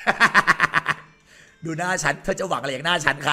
ดูหน้าฉันเธอจะหวังอะไรอย่างหน้าฉันคะ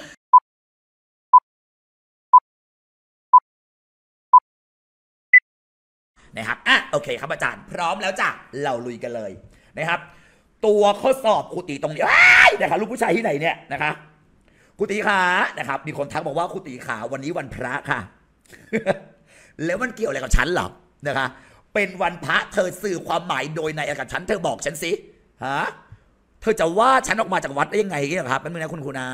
นะครับโอเคครับอาจารย์พร้อมแล้วจ้ะเราลุยกันเลยนะครับตัวข้อสอบครูตีตรงนี้นะครับลูกผู้ชายที่ไหนเนี่ยนะคะครูตีขานะครับมีคนทักบอกว่าครูตีขาวันนี้วันพระค่ะ แล้วมันเกี่ยวอะไรกับฉันหรอนะคะเป็นวันพระเธอสื่อความหมายโดยในกับฉันเธอบอกฉันสิฮะเธอจะว่าฉันออกมาจากวัดได้ยังไงเนี่ยครับเป็นมือนะคุณครูนะ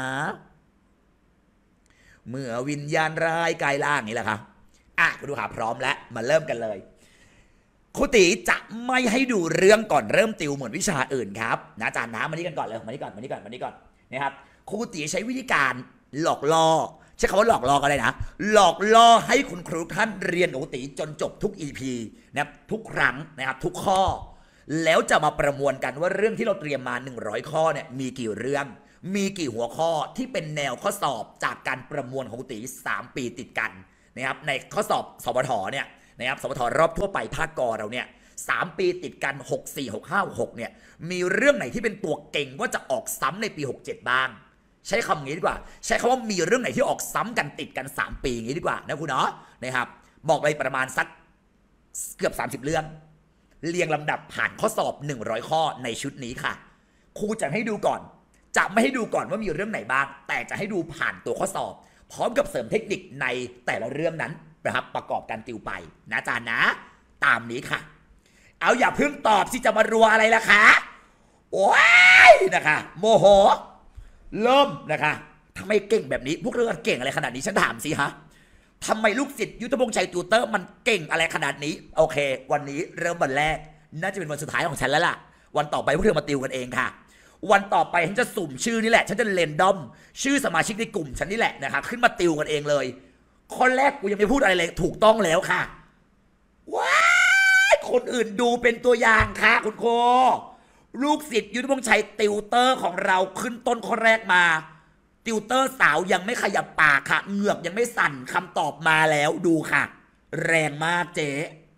เมื่อวิญญาณร้ายกายล่างนี่แหละครับคุณดูหาพร้อมแล้วมาเริ่มกันเลยครูตีจะไม่ให้ดูเรื่องก่อนเริ่มติวเหมือนวิชาอื่นครับนะอาจารย์นะมานี่กันก่อนเลยมานี่ก่อนนะครับครูตีใช้วิธีการหลอกล่อใช้คำว่าหลอกล่อก็ได้นะหลอกล่อให้คุณครูท่านเรียนกับครูตีจนจบทุก EP นะครับทุกครั้งนะครับทุกข้อแล้วจะมาประมวลกันว่าเรื่องที่เราเตรียมมา100ข้อเนี่ยมีกี่เรื่องมีกี่หัวข้อที่เป็นแนวข้อสอบจากการประมวลของครูตี3 ปีติดกันนะครับในข้อสอบสปทเนี่ยนะครับสปทรอบทั่วไปภาคกเราเนี่ย3 ปีติดกัน64 65 66เนี่ยมีเรื่องไหนที่เป็นตัวเก่งว่าจะออกซ้ำในปี67บ้างใช้คำนี้ดีกว่าใช้คำว่ามีเรื่องไหนที่ออกซ้ำกันติดกัน3 ปีอย่างนี้ดีกว่านะคุณเนาะนะครับบอกเลยประมาณสักเกือบ30เรื่องเรียงลำดับผ่านข้อสอบ100ข้อในชุดนี้ค่ะครูจะให้ดูก่อนจะไม่ให้ดูก่อนว่ามีเรื่องไหนบ้างแต่จะให้ดูผ่านตัวข้อสอบพร้อมกับเสริมเทคนิคในแต่ละเรื่องนั้นนะครับประกอบการติวไปนะอาจารย์นะตามนี้ค่ะเอาอย่าเพิ่งตอบสิจะมารัวอะไรล่ะคะโอ้ยนะคะโมโหเริ่มนะคะทำไมเก่งแบบนี้พวกเรื่องเก่งอะไรขนาดนี้ฉันถามสิฮะทำไมลูกศิษย์ยุทธพงษ์ชัยติวเตอร์มันเก่งอะไรขนาดนี้โอเควันนี้เริ่มวันแรกน่าจะเป็นวันสุดท้ายของฉันแล้วล่ะวันต่อไปพวกเธอมาติวกันเองค่ะวันต่อไปฉันจะสุ่มชื่อนี่แหละฉันจะเรนดอมชื่อสมาชิกในกลุ่มฉันนี่แหละนะคะขึ้นมาติวกันเองเลยข้อแรกกูยังไม่พูดอะไรเลยถูกต้องแล้วค่ะว้ายคนอื่นดูเป็นตัวอย่างค่ะคุณโคลูกศิษย์ยุทธพงษ์ชัยติวเตอร์ของเราขึ้นต้นข้อแรกมาติวเตอร์สาวยังไม่ขยับปากค่ะเหงือกยังไม่สั่นคำตอบมาแล้วดูค่ะแรงมากเจ๊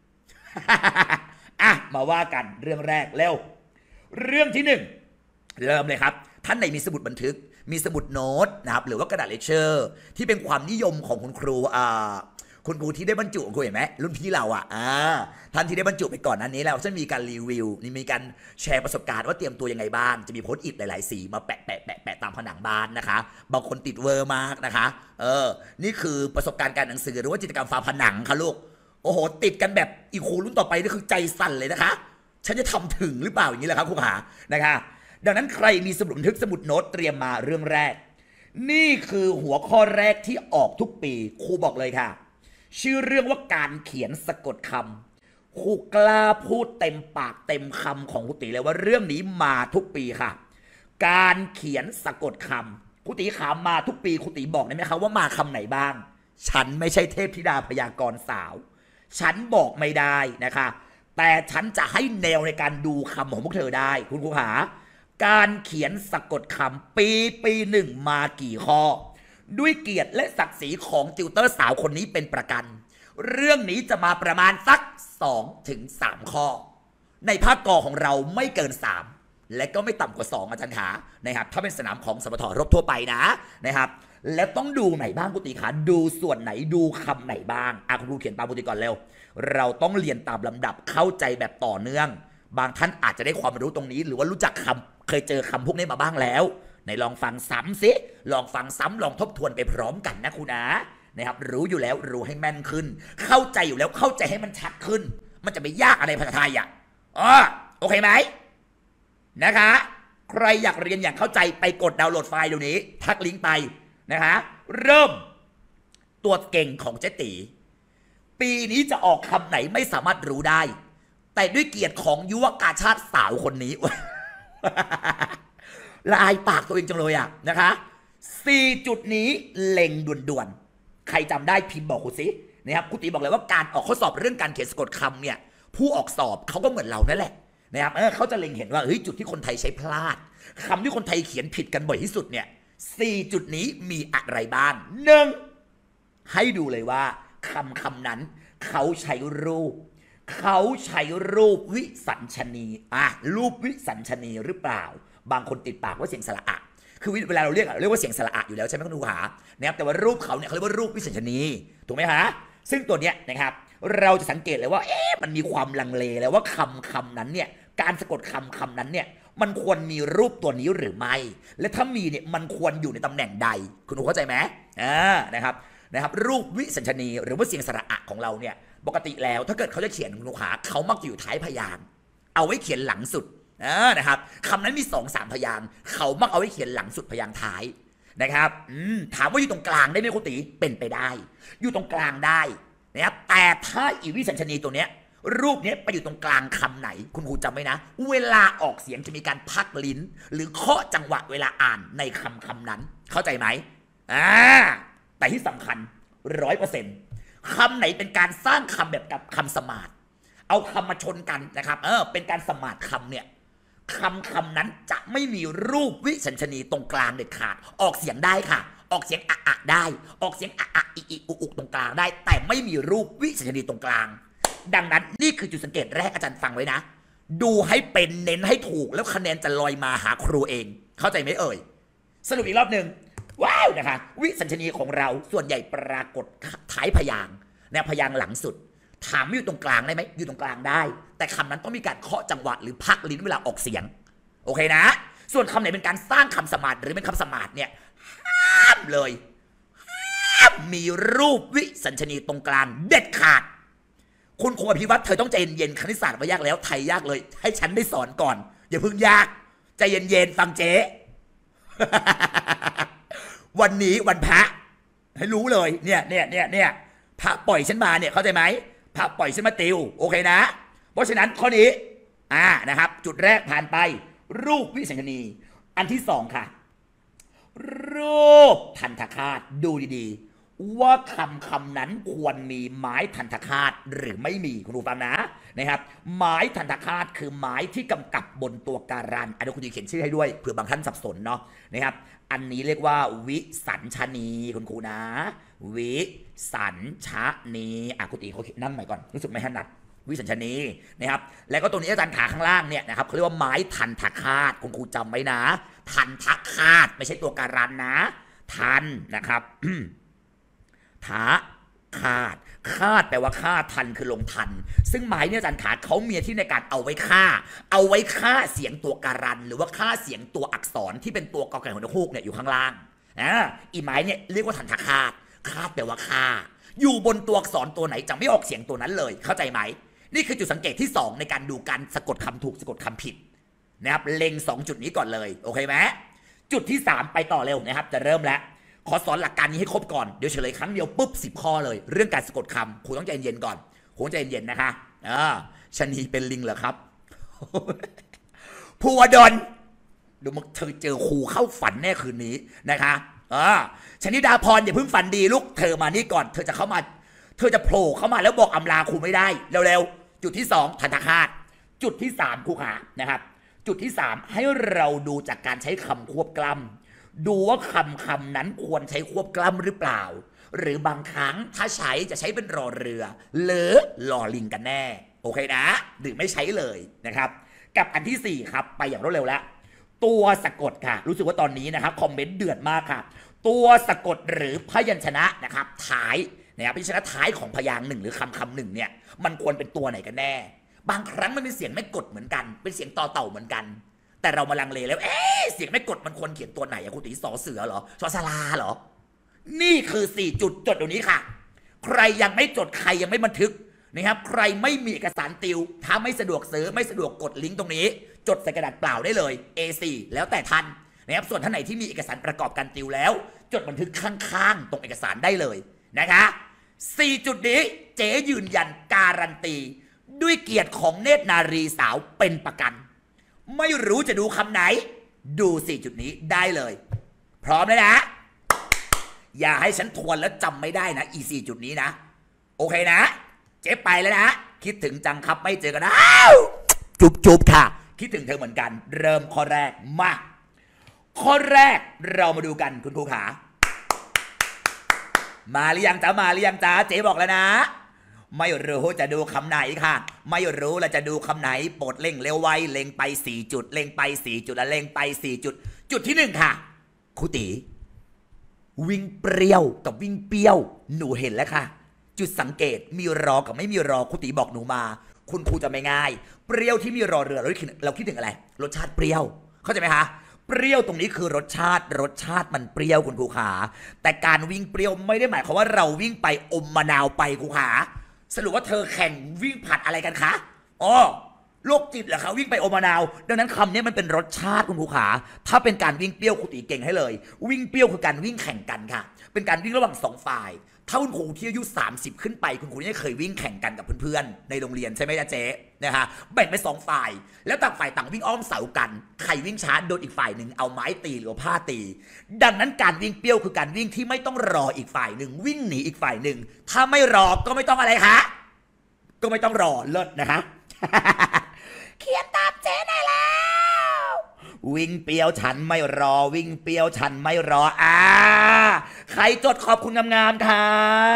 มาว่ากันเรื่องแรกเร็วเรื่องที่1เริ่มเลยครับท่านไหนมีสมุดบันทึกมีสมุดโน้ตนะครับหรือว่ากระดาษเลคเชอร์ที่เป็นความนิยมของคุณครูคุณครูที่ได้บรรจุคุณเห็นไหมรุ่นพี่เราท่านที่ได้บรรจุไปก่อนนั้นนี้แล้วจะมีการรีวิวนี่มีการแชร์ประสบการณ์ว่าเตรียมตัวยังไงบ้างจะมีโพสต์อิทหลายๆสีมาแปะตามผนังบ้านนะคะบางคนติดเวอร์มากนะคะนี่คือประสบการณ์การหนังสือหรือว่าจิตรกรรมฝาผนังค่ะลูกโอ้โหติดกันแบบอีครูรุ่นต่อไปนี่คือใจสั่นเลยนะคะฉันจะทำถึงหรือเปล่าอย่างนี้แหละครับครูขานะคะดังนั้นใครมีสมุดบันทึกสมุดโน้ตเตรียมมาเรื่องแรกนี่คือหัวข้อแรกที่ออกทุกปีครูบอกเลยค่ะชื่อเรื่องว่าการเขียนสะกดคำครูกล้าพูดเต็มปากเต็มคำของครูตีเลยว่าเรื่องนี้มาทุกปีค่ะการเขียนสะกดคำครูตีขามาทุกปีครูตีบอกได้ไหมคะว่ามาคำไหนบ้างฉันไม่ใช่เทพธิดาพยากรณ์สาวฉันบอกไม่ได้นะคะแต่ฉันจะให้แนวในการดูคำของพวกเธอได้คุณครูขาการเขียนสะกดคำปีหนึ่งมากี่ข้อด้วยเกียรติและศักดิ์ศรีของติวเตอร์สาวคนนี้เป็นประกันเรื่องนี้จะมาประมาณสัก2-3 ข้อในภาคกอของเราไม่เกิน3และก็ไม่ต่ำกว่า2อาจารย์ขานะครับถ้าเป็นสนามของสปทรบทั่วไปนะครับแล้วต้องดูไหนบ้างกุฏิขาดูส่วนไหนดูคำไหนบ้างคุณครูเขียนตามกุฏิก่อนเร็วเราต้องเรียนตามลำดับเข้าใจแบบต่อเนื่องบางท่านอาจจะได้ความรู้ตรงนี้หรือว่ารู้จักคำเคยเจอคำพวกนี้มาบ้างแล้วในลองฟังซ้ำสิลองฟังซ้ำลองทบทวนไปพร้อมกันนะคุณนะครับรู้อยู่แล้วรู้ให้แม่นขึ้นเข้าใจอยู่แล้วเข้าใจให้มันชัดขึ้นมันจะไม่ยากอะไรภาษาไทยโอเคไหมนะคะใครอยากเรียนอย่างเข้าใจไปกดดาวน์โหลดไฟล์เดี๋ยวนี้ทักลิงก์ไปนะคะเริ่มตัวเก่งของเจ๊ตีปีนี้จะออกคำไหนไม่สามารถรู้ได้แต่ด้วยเกียรติของยุวกาชาติสาวคนนี้ ละอายปากตัวเองจังเลยนะคะ4จุดนี้เล็งด่วนๆใครจำได้พิมพ์บอกครูสินะครับครูตีบอกเลยว่าการออกข้อสอบเรื่องการเขียนสะกดคำเนี่ยผู้ออกสอบเขาก็เหมือนเรานั่นแหละนะครับเขาจะเล็งเห็นว่าจุดที่คนไทยใช้พลาดคำที่คนไทยเขียนผิดกันบ่อยที่สุดเนี่ย4จุดนี้มีอะไรบ้าง1ให้ดูเลยว่าคำนั้นเขาใช้รูปวิสัญชนีรูปวิสัญชนีหรือเปล่าบางคนติดปากว่าเสียงสระอะคือเวลาเราเรียกว่าเสียงสระอะอยู่แล้วใช่ไหมคุณดูหานะครับแต่ว่ารูปเขาเนี่ยเขาเรียกว่ารูปวิสัญชนีถูกไหมฮะซึ่งตัวเนี้ยนะครับเราจะสังเกตเลยว่ามันมีความลังเลแล้วว่าคำนั้นเนี่ยการสะกดคำนั้นเนี่ยมันควรมีรูปตัวนี้หรือไม่และถ้ามีเนี่ยมันควรอยู่ในตำแหน่งใดคุณเข้าใจไหมนะครับรูปวิสัญชนีหรือว่าเสียงสระอะของเราเนี่ยปกติแล้วถ้าเกิดเขาจะเขียนคุณลูกค้าเขามักจะอยู่ท้ายพยางค์เอาไว้เขียนหลังสุดนะครับคำนั้นมี2-3 พยางค์เขามักเอาไว้เขียนหลังสุดพยางค์ท้ายนะครับถามว่าอยู่ตรงกลางได้ไหมคุณตีเป็นไปได้อยู่ตรงกลางได้นะครับแต่ถ้าอีวิสัญชนีตัวเนี้ยรูปนี้ไปอยู่ตรงกลางคำไหนคุณครูจำไว้นะเวลาออกเสียงจะมีการพักลิ้นหรือเคาะจังหวะเวลาอ่านในคำนั้นเข้าใจไหมแต่ที่สำคัญ100%คำไหนเป็นการสร้างคำแบบกับคำสมาร์ทเอาคำมาชนกันนะครับเป็นการสมาร์ทคำเนี่ยคำนั้นจะไม่มีรูปวิสัญชนีตรงกลางเด็ดขาดออกเสียงได้ค่ะออกเสียงอะได้ออกเสียงอะอีอุตรงกลางได้แต่ไม่มีรูปวิสัญชนีตรงกลางดังนั้นนี่คือจุดสังเกตแรกอาจารย์ฟังไว้นะดูให้เป็นเน้นให้ถูกแล้วคะแนนจะลอยมาหาครูเองเข้าใจไหมเอ่ยสรุปอีกรอบหนึ่งว้าวนะคะวิสัญชนีของเราส่วนใหญ่ปรากฏท้ายพยางค์เนี่ยพยางค์หลังสุดถามอยู่ตรงกลางได้ไหมอยู่ตรงกลางได้แต่คำนั้นต้องมีการเคาะจังหวะหรือพักลิ้นเวลาออกเสียงโอเคนะส่วนคำไหนเป็นการสร้างคำสมาร์ทหรือเป็นคำสมาร์ทเนี่ยห้ามเลยห้ามมีรูปวิสัญชนีตรงกลางเด็ดขาดคุณครูอภิวัตรเธอต้องใจเย็นๆคณิตศาสตร์ว่ายากแล้วไทยยากเลยให้ฉันได้สอนก่อนอย่าเพิ่งยากใจเย็นๆฟังเจ๊ วันนี้วันพระให้รู้เลยเนี่ยพระปล่อยฉันมาเนี่ยเข้าใจไหมพระปล่อยฉันมาติวโอเคนะเพราะฉะนั้นข้อนี้นะครับจุดแรกผ่านไปรูปวิสัญชนีอันที่2ค่ะรูปทันตคาตดูดีๆว่าคำนั้นควรมีไม้ทันตคาตหรือไม่มีคุณผู้ฟังนะครับไม้ทันตคาตคือไม้ที่กำกับบนตัวการันอันนี้คุณจะเขียนชื่อให้ด้วยเผื่อบางท่านสับสนเนาะนะครับอันนี้เรียกว่าวิสัญชนีคุณครูนะวิสัญชนีคุณตีเขานั่งใหม่ก่อนรู้สึกไม่ถนัดวิสัญชนีนะครับแล้วก็ตรงนี้อาจารย์ขาข้างล่างเนี่ยนะครับเขาเรียกว่าไม้ทันตคาตคุณครูจำไว้นะทันตคาตไม่ใช่ตัวการันนะทันนะครับทะคาดแปลว่าฆ่าทันคือลงทันซึ่งไม้เนี่ยอาจารย์ขาเขามีที่ในการเอาไว้ฆ่าเสียงตัวการันหรือว่าฆ่าเสียงตัวอักษรที่เป็นตัวกอไก่หัวฮูกเนี่ยอยู่ข้างล่างอีไม้เนี่ยเรียกว่าทันทคาดแปลว่าฆ่าอยู่บนตัวอักษรตัวไหนจะไม่ออกเสียงตัวนั้นเลยเข้าใจไหมนี่คือจุดสังเกตที่2ในการดูการสะกดคำถูกสะกดคำผิดนะครับเล็ง2จุดนี้ก่อนเลยโอเคไหมจุดที่3ไปต่อเร็วนะครับจะเริ่มแล้วขอสอนหลักการนี้ให้ครบก่อนเดี๋ยวเฉลยครั้งเดียวปุ๊บ10 ข้อเลยเรื่องการสะกดคำครูต้องใจเย็นก่อนครูใจเย็นนะคะชนีเป็นลิงเหรอครับ ภูวดลดูมึงเธอเจอครูเข้าฝันแน่คืนนี้นะคะชนิดาพรอย่าเพิ่งฝันดีลูกเธอมานี่ก่อนเธอจะเข้ามาเธอจะโผล่เข้ามาแล้วบอกอำลาครูไม่ได้เร็วๆจุดที่2ทันตคาตจุดที่3ครูขานะครับจุดที่3ให้เราดูจากการใช้คำควบกล้ำดูว่าคำนั้นควรใช้ควบกล้ำหรือเปล่าหรือบางครั้งถ้าใช้จะใช้เป็นรอเรือหรือลอลิงกันแน่โอเคนะหรือไม่ใช้เลยนะครับกับอันที่4ครับไปอย่างรวดเร็วแล้วตัวสะกดค่ะรู้สึกว่าตอนนี้นะครับคอมเมนต์เดือดมากค่ะตัวสะกดหรือพยัญชนะนะครับท้ายนะครับพยัญชนะท้ายของพยางค์หนึ่งหรือคำหนึ่งเนี่ยมันควรเป็นตัวไหนกันแน่บางครั้งมันเป็นเสียงไม่กดเหมือนกันเป็นเสียงต่อเต่าเหมือนกันแต่เรามาลังเลแล้วเสียงไม่กดมันควรเขียนตัวไหนอะคุณตีสอเสือเหรอสอสลาเหรอนี่คือ4จุดจดตรงนี้ค่ะใครยังไม่จดใครยังไม่บันทึกนะครับใครไม่มีเอกสารติวถ้าไม่สะดวกซื้อไม่สะดวกกดลิงก์ตรงนี้จดใส่กระดาษเปล่าได้เลย A4 แล้วแต่ท่านนะครับส่วนท่านไหนที่มีเอกสารประกอบการติวแล้วจดบันทึกข้างๆตรงเอกสารได้เลยนะคะ4จุดนี้เจ๊ยืนยันการันตีด้วยเกียรติของเนตรนารีสาวเป็นประกันไม่รู้จะดูคำไหนดู4จุดนี้ได้เลยพร้อมแล้วนะอย่าให้ฉันทวนแล้วจำไม่ได้นะอี4จุดนี้นะโอเคนะเจ๊ไปแล้วนะคิดถึงจังครับไม่เจอกันนะจุบค่ะคิดถึงเธอเหมือนกันเริ่มข้อแรกมาข้อแรกเรามาดูกันคุณครูขามาหรือยังจ้าเจ๊บอกแล้วนะไม่รู้จะดูคำไหนค่ะไม่รู้เราจะดูคำไหนโปรดเล็งเร็วไวเล็งไป4จุดเล็งไป4จุดและเล็งไป4จุดจุดที่1ค่ะครูตีวิ่งเปรี้ยวกับวิ่งเปรี้ยวหนูเห็นแล้วค่ะจุดสังเกตมีรอกับไม่มีรอครูตีบอกหนูมาคุณครูจะไม่ง่ายเปรี้ยวที่มีรอเรือเราคิดถึงอะไรรสชาติเปรี้ยวเข้าใจไหมคะเปรี้ยวตรงนี้คือรสชาติมันเปรี้ยวคุณครูขาแต่การวิ่งเปรี้ยวไม่ได้หมายความว่าเราวิ่งไปอมมะนาวไปครูขาสรุปว่าเธอแข่งวิ่งผัดอะไรกันคะอ๋อโรคจิตเหรอคะวิ่งไปอมมะนาวดังนั้นคำนี้มันเป็นรสชาติคุณครูขาถ้าเป็นการวิ่งเปรี้ยวครูตีเก่งให้เลยวิ่งเปรี้ยวคือการวิ่งแข่งกันค่ะเป็นการวิ่งระหว่าง2ฝ่ายถ้าคุณครูที่อายุ30ขึ้นไปคุณครูนี่เคยวิ่งแข่งกันกับเพื่อนๆในโรงเรียนใช่ไหมจ๊ะเจ๊นะฮะแบ่งเป็น2ฝ่ายแล้วต่างฝ่ายต่างวิ่งอ้อมเสากันใครวิ่งช้าโดนอีกฝ่ายหนึ่งเอาไม้ตีหรือผ้าตีดังนั้นการวิ่งเปรี้ยวคือการวิ่งที่ไม่ต้องรออีกฝ่ายหนึ่งวิ่งหนีอีกฝ่ายหนึ่งถ้าไม่รอก็ไม่ต้องอะไรคะก็ไม่ต้องรอเลิศนะคะ เขียนตามเจ๊ได้แล้ววิ่งเปรี้ยวฉันไม่รอวิ่งเปรี้ยวฉันไม่รอใครจดขอบคุณงามๆค่ะ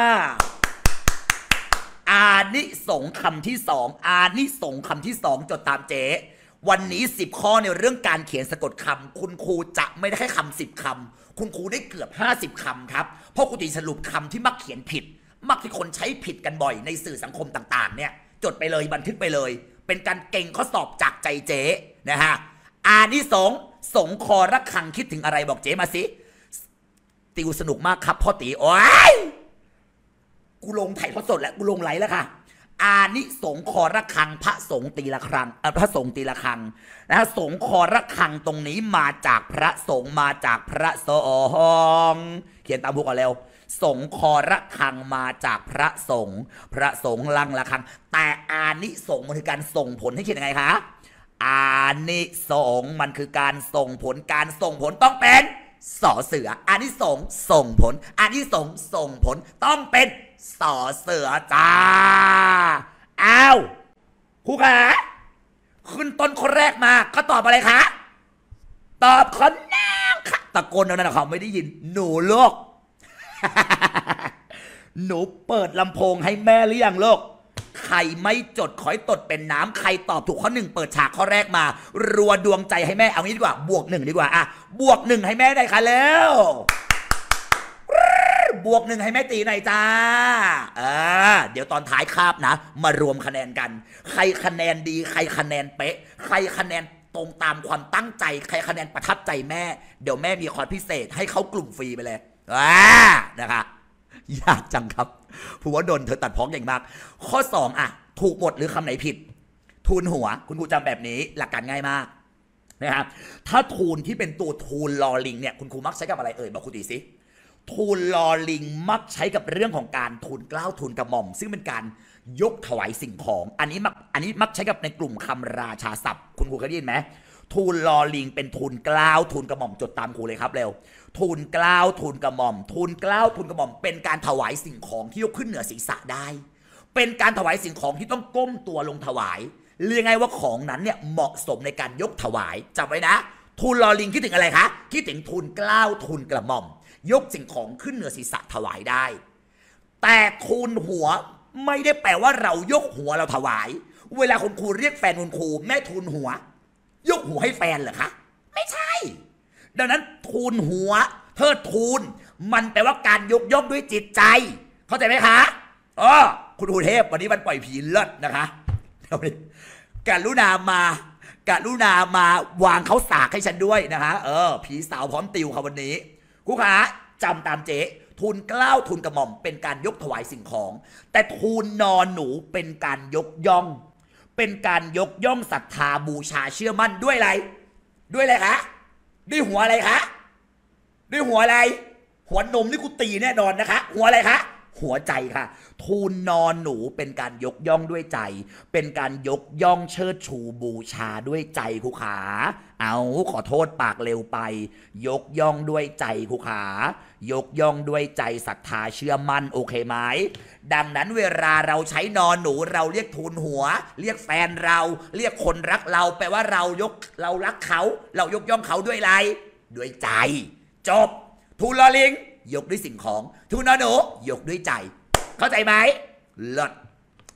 อานิสงส์คำที่2อานิสงส์คำที่2จดตามเจ๊วันนี้10ข้อในเรื่องการเขียนสะกดคำคุณครูจะไม่ได้แค่คำ10คำคุณครูได้เกือบ50คำครับเพราะครูตีสรุปคำที่มักเขียนผิดมักที่คนใช้ผิดกันบ่อยในสื่อสังคมต่างๆเนี่ยจดไปเลยบันทึกไปเลยเป็นการเก่งข้อสอบจากใจเจ๊นะฮะอานิสงส์สงคอระฆังคิดถึงอะไรบอกเจ๊มาสิติวสนุกมากครับพ่อตีโอ้ยกูลงถ่ายทอดสดแล้วกูลงไลฟ์แล้วค่ะอานิสงส์คอระฆังพระสงฆ์ตีละครังพระสงฆ์ตีละครังนะฮะสงคอระฆังตรงนี้มาจากพระสงฆ์มาจากพระสงฆ์เขียนตามบุกก่อนเร็วสงคอระฆังมาจากพระสงฆ์ลังละฆังแต่อานิสงส์มันคือการส่งผลให้เขียนยังไงคะอานิสงส์มันคือการส่งผลต้องเป็นสอเสืออานิสงส์ส่งผลอานิสงส์ส่งผลต้องเป็นสอเสือจ้าอ้าวครูขาขึ้นต้นคนแรกมาก็ตอบอะไรคะตอบคนนางค่ะตะโกนนั่นเขาไม่ได้ยินหนูลูก หนูเปิดลำโพงให้แม่หรือยังลูกใครไม่จดขอให้ตดเป็นน้ำใครตอบถูกข้อ1เปิดฉากข้อแรกมารัวดวงใจให้แม่เอางี้ดีกว่าบวก1ดีกว่าบวก1ให้แม่ได้ค่ะแล้วบวก1ให้แม่ตีหน่อยจ้าเดี๋ยวตอนท้ายคาบนะมารวมคะแนนกันใครคะแนนดีใครคะแนนเป๊ะใครคะแนนตรงตามความตั้งใจใครคะแนนประทับใจแม่เดี๋ยวแม่มีคอร์สพิเศษให้เขากลุ่มฟรีไปเลยนะคะยากจังครับผู้ว่าดนเธอตัดพ้องอย่างมากข้อ2ถูกหมดหรือคำไหนผิดทูนหัวคุณครูจำแบบนี้หลักการง่ายมากนะครับถ้าทูนที่เป็นตัวทูนลอลิงเนี่ยคุณครูมักใช้กับอะไรบอกครูตีสิทูลลอลิงมักใช้กับเรื่องของการทูลเกล้าทูลกระหม่อมซึ่งเป็นการยกถวายสิ่งของอันนี้มักใช้กับในกลุ่มคำราชาศัพท์คุณครูเคยได้ยินไหมทูลลอลิงเป็นทูลเกล้าทูลกระหม่อมจดตามครูเลยครับเร็วทูลเกล้าทูลกระหม่อมทูลเกล้าทูลกระหม่อมเป็นการถวายสิ่งของที่ยกขึ้นเหนือศีรษะได้เป็นการถวายสิ่งของที่ต้องก้มตัวลงถวายเรียกไงว่าของนั้นเนี่ยเหมาะสมในการยกถวายจำไว้นะทูลลอลิงคิดถึงอะไรคะคิดถึงทูลเกล้าทูลกระหม่อมยกสิ่งของขึ้นเหนือศีรษะถวายได้แต่ทูลหัวไม่ได้แปลว่าเรายกหัวเราถวายเวลาคุณครูเรียกแฟนคุณครูแม่ทูลหัวยกหัวให้แฟนเหรอคะไม่ใช่ดังนั้นทูลหัวเทิดทูลมันแปลว่าการยกย่องด้วยจิตใจเข้าใจไหมคะคุณครูเทพวันนี้มันปล่อยผีเลิศนะคะกรุณามาวางเขาสากให้ฉันด้วยนะคะผีสาวพร้อมติวค่ะวันนี้ครูขาจำตามเจ๊ทูลเกล้าทูลกระหม่อมเป็นการยกถวายสิ่งของแต่ทูลนอนหนูเป็นการยกย่องเป็นการยกย่องศรัทธาบูชาเชื่อมั่นด้วยอะไรคะด้วยหัวอะไรคะด้วยหัวอะไรหัวนมนี่กูตีแน่นอนนะคะหัวอะไรคะหัวใจค่ะทูลนอนหนูเป็นการยกย่องด้วยใจเป็นการยกย่องเชิดชูบูชาด้วยใจครูขาขอโทษปากเร็วไปยกย่องด้วยใจครูขายกย่องด้วยใจศรัทธาเชื่อมั่นโอเคไหมดังนั้นเวลาเราใช้นอนหนูเราเรียกทูลหัวเรียกแฟนเราเรียกคนรักเราแปลว่าเรารักเขาเรายกย่องเขาด้วยอะไรด้วยใจจบทูลลอลิงยกด้วยสิ่งของทูลนอนหนูยกด้วยใจเข้าใจไหมเลิศ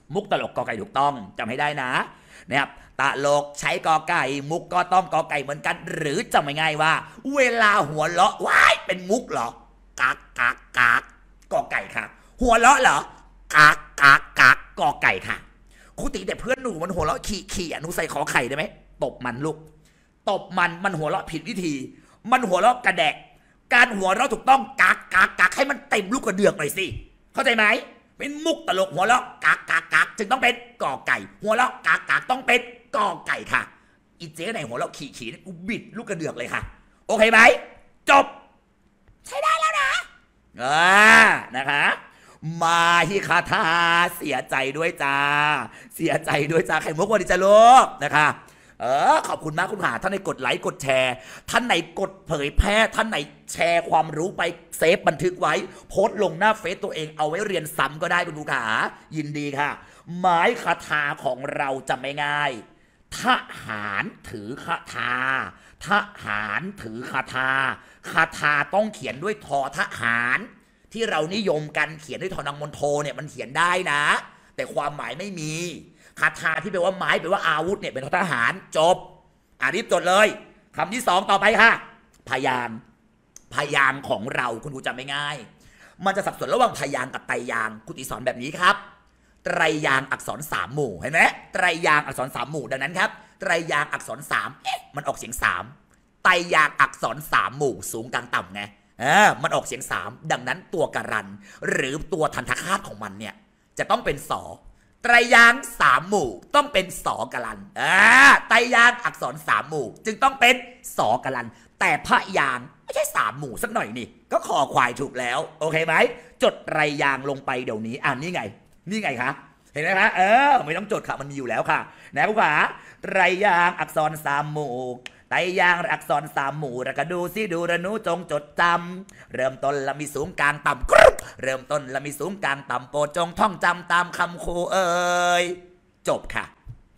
มุกตลกกอไก่ถูกต้องจำให้ได้นะนะครับตลกใช้กอไก่มุกก็ต้องกอไก่เหมือนกันหรือจำง่ายๆว่าเวลาหัวเราะว้ายเป็นมุกเหรอกักกักกักกอไก่ค่ะหัวเราะเหรอกักกักกักกอไก่ค่ะครูตีแต่เพื่อนหนูมันหัวเราะขี่หนูใส่ขอไข่ได้ไหมตบมันลูกตบมันหัวเราะผิดวิธีมันหัวเราะกระแดกการหัวเราะถูกต้องกักกักกักให้มันเต็มลูกกระเดือกหน่อยสิเข้าใจไหมเป็นมุกตลกหัวเราะกักกักกักจึงต้องเป็นกอไก่หัวเราะกักกักต้องเป็นกอไก่ค่ะอีเจ๊ไหนหัวเราะขี่กูบิดลูกกระเดือกเลยค่ะโอเคไหมจบใช้ได้แล้วนะนะคะมาฮิคาทาเสียใจด้วยจ้าเสียใจด้วยจ้าไข่มุกวันนี้จะลูกนะคะขอบคุณมากคุณขาท่านไหนกดไลค์กดแชร์ท่านไหนกดเผยแพร่ท่านไหนแชร์ความรู้ไปเซฟบันทึกไว้โพสต์ลงหน้าเฟซตัวเองเอาไว้เรียนซ้ำก็ได้คุณผู้ขายินดีค่ะไม้คาถาของเราจะไม่ง่ายทหารถือคาถาทหารถือคาถาคาถาต้องเขียนด้วยทอทหารที่เรานิยมกันเขียนด้วยทอนางมณฑลเนี่ยมันเขียนได้นะแต่ความหมายไม่มีคาถาที่แปลว่าไม้แปลว่าอาวุธเนี่ยเป็นทหารจบรีบจดเลยคำที่สองต่อไปค่ะพยางค์ของเราคุณครูจำไม่ง่ายมันจะสับสนระหว่างพยางค์กับไตรยางค์ครูติสอนแบบนี้ครับไตรยางค์อักษรสามหมู่เห็นไหมไตรยางค์อักษรสามหมู่ดังนั้นครับไตรยางค์อักษรสามมันออกเสียงสามไตรยางค์อักษรสามหมู่สูงกลางต่ำไงมันออกเสียงสามดังนั้นตัวการันหรือตัวทันทคาตของมันเนี่ยจะต้องเป็นสอไตรยางค์สามหมู่ต้องเป็นสอกลันไตรยางค์อักษรสามหมู่จึงต้องเป็นสอกลันแต่พยางค์ไม่ใช่สามหมู่สักหน่อยนี่ก็คอควายถูกแล้วโอเคไหมจดไตรยางค์ลงไปเดี๋ยวนี้นี่ไงคะเห็นไหมคะไม่ต้องจดค่ะมันมีอยู่แล้วค่ะนะผู้ขาไตรยางค์อักษรสามหมู่ไตรยางค์อักษรสามหมู่ระกดูสิดูระนูจงจดจำเริ่มต้นละมีสูงกลางต่ำกรุ๊บเริ่มต้นละมีสูงกลางต่ำโปรดจงท่องจำตามคำครูจบค่ะ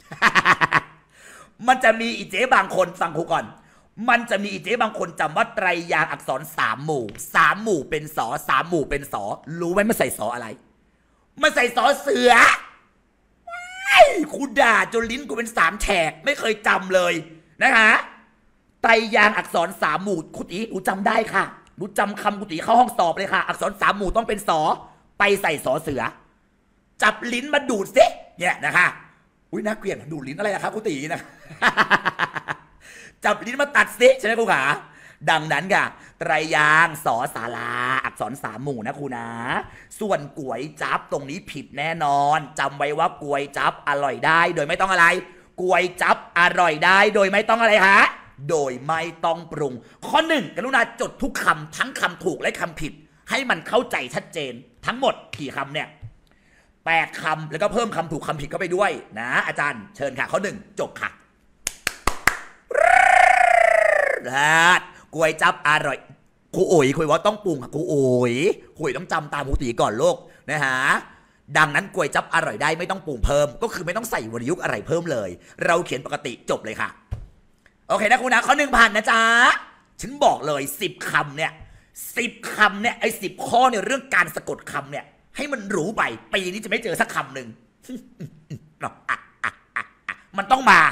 มันจะมีอีเจ๊บางคนฟังครูก่อนมันจะมีอีเจ๊บางคนจำว่าไตรยางค์อักษรสามหมู่เป็นสอสามหมู่เป็นสอรู้ไหมมันใส่สออะไรมันใส่สอเสือกูด่าจนลิ้นกูเป็นสามแฉกไม่เคยจำเลยนะคะไตรยางค์อักษรสามหมู่ครูตีหนูจำได้ค่ะหนูจำคำครูตีเข้าห้องสอบเลยค่ะอักษรสามหมู่ต้องเป็นสอไปใส่สอเสือจับลิ้นมาดูดซิเนี่ยนะคะอุ้ยน่าเกลียดดูดลิ้นอะไรนะครับครูตีนะ จับลิ้นมาตัดซิใช่ไหมครูขาดังนั้นค่ะไตรยางค์สอศาลาอักษรสามหมู่นะครูนะส่วนก๋วยจั๊บตรงนี้ผิดแน่นอนจำไว้ว่าก๋วยจั๊บอร่อยได้โดยไม่ต้องอะไรก๋วยจั๊บอร่อยได้โดยไม่ต้องอะไรฮะโดยไม่ต้องปรุงข้อหนึ่งกรุณาจดทุกคำทั้งคำถูกและคำผิดให้มันเข้าใจชัดเจนทั้งหมดกี่คำเนี่ย8 คำแล้วก็เพิ่มคำถูกคำผิดเข้าไปด้วยนะอาจารย์เชิญค่ะข้อหนึ่งจบค่ะก๋วยจั๊บอร่อยครูโอ๋ยคุยว่าต้องปรุงค่ะครูโอ๋ยคุยต้องจำตามครูตีก่อนโลกนะฮะดังนั้นก๋วยจั๊บอร่อยได้ไม่ต้องปรุงเพิ่มก็คือไม่ต้องใส่วรรณยุกต์อะไรเพิ่มเลยเราเขียนปกติจบเลยค่ะโอเคนะครูนะข้อหนึ่งผ่านนะจ๊ะฉันบอกเลย10 คำเนี่ย10 คำเนี่ยไอ้10 ข้อเนี่ยเรื่องการสะกดคำเนี่ยให้มันรู้ไปปีนี้จะไม่เจอสักคำหนึ่ง มันต้องมา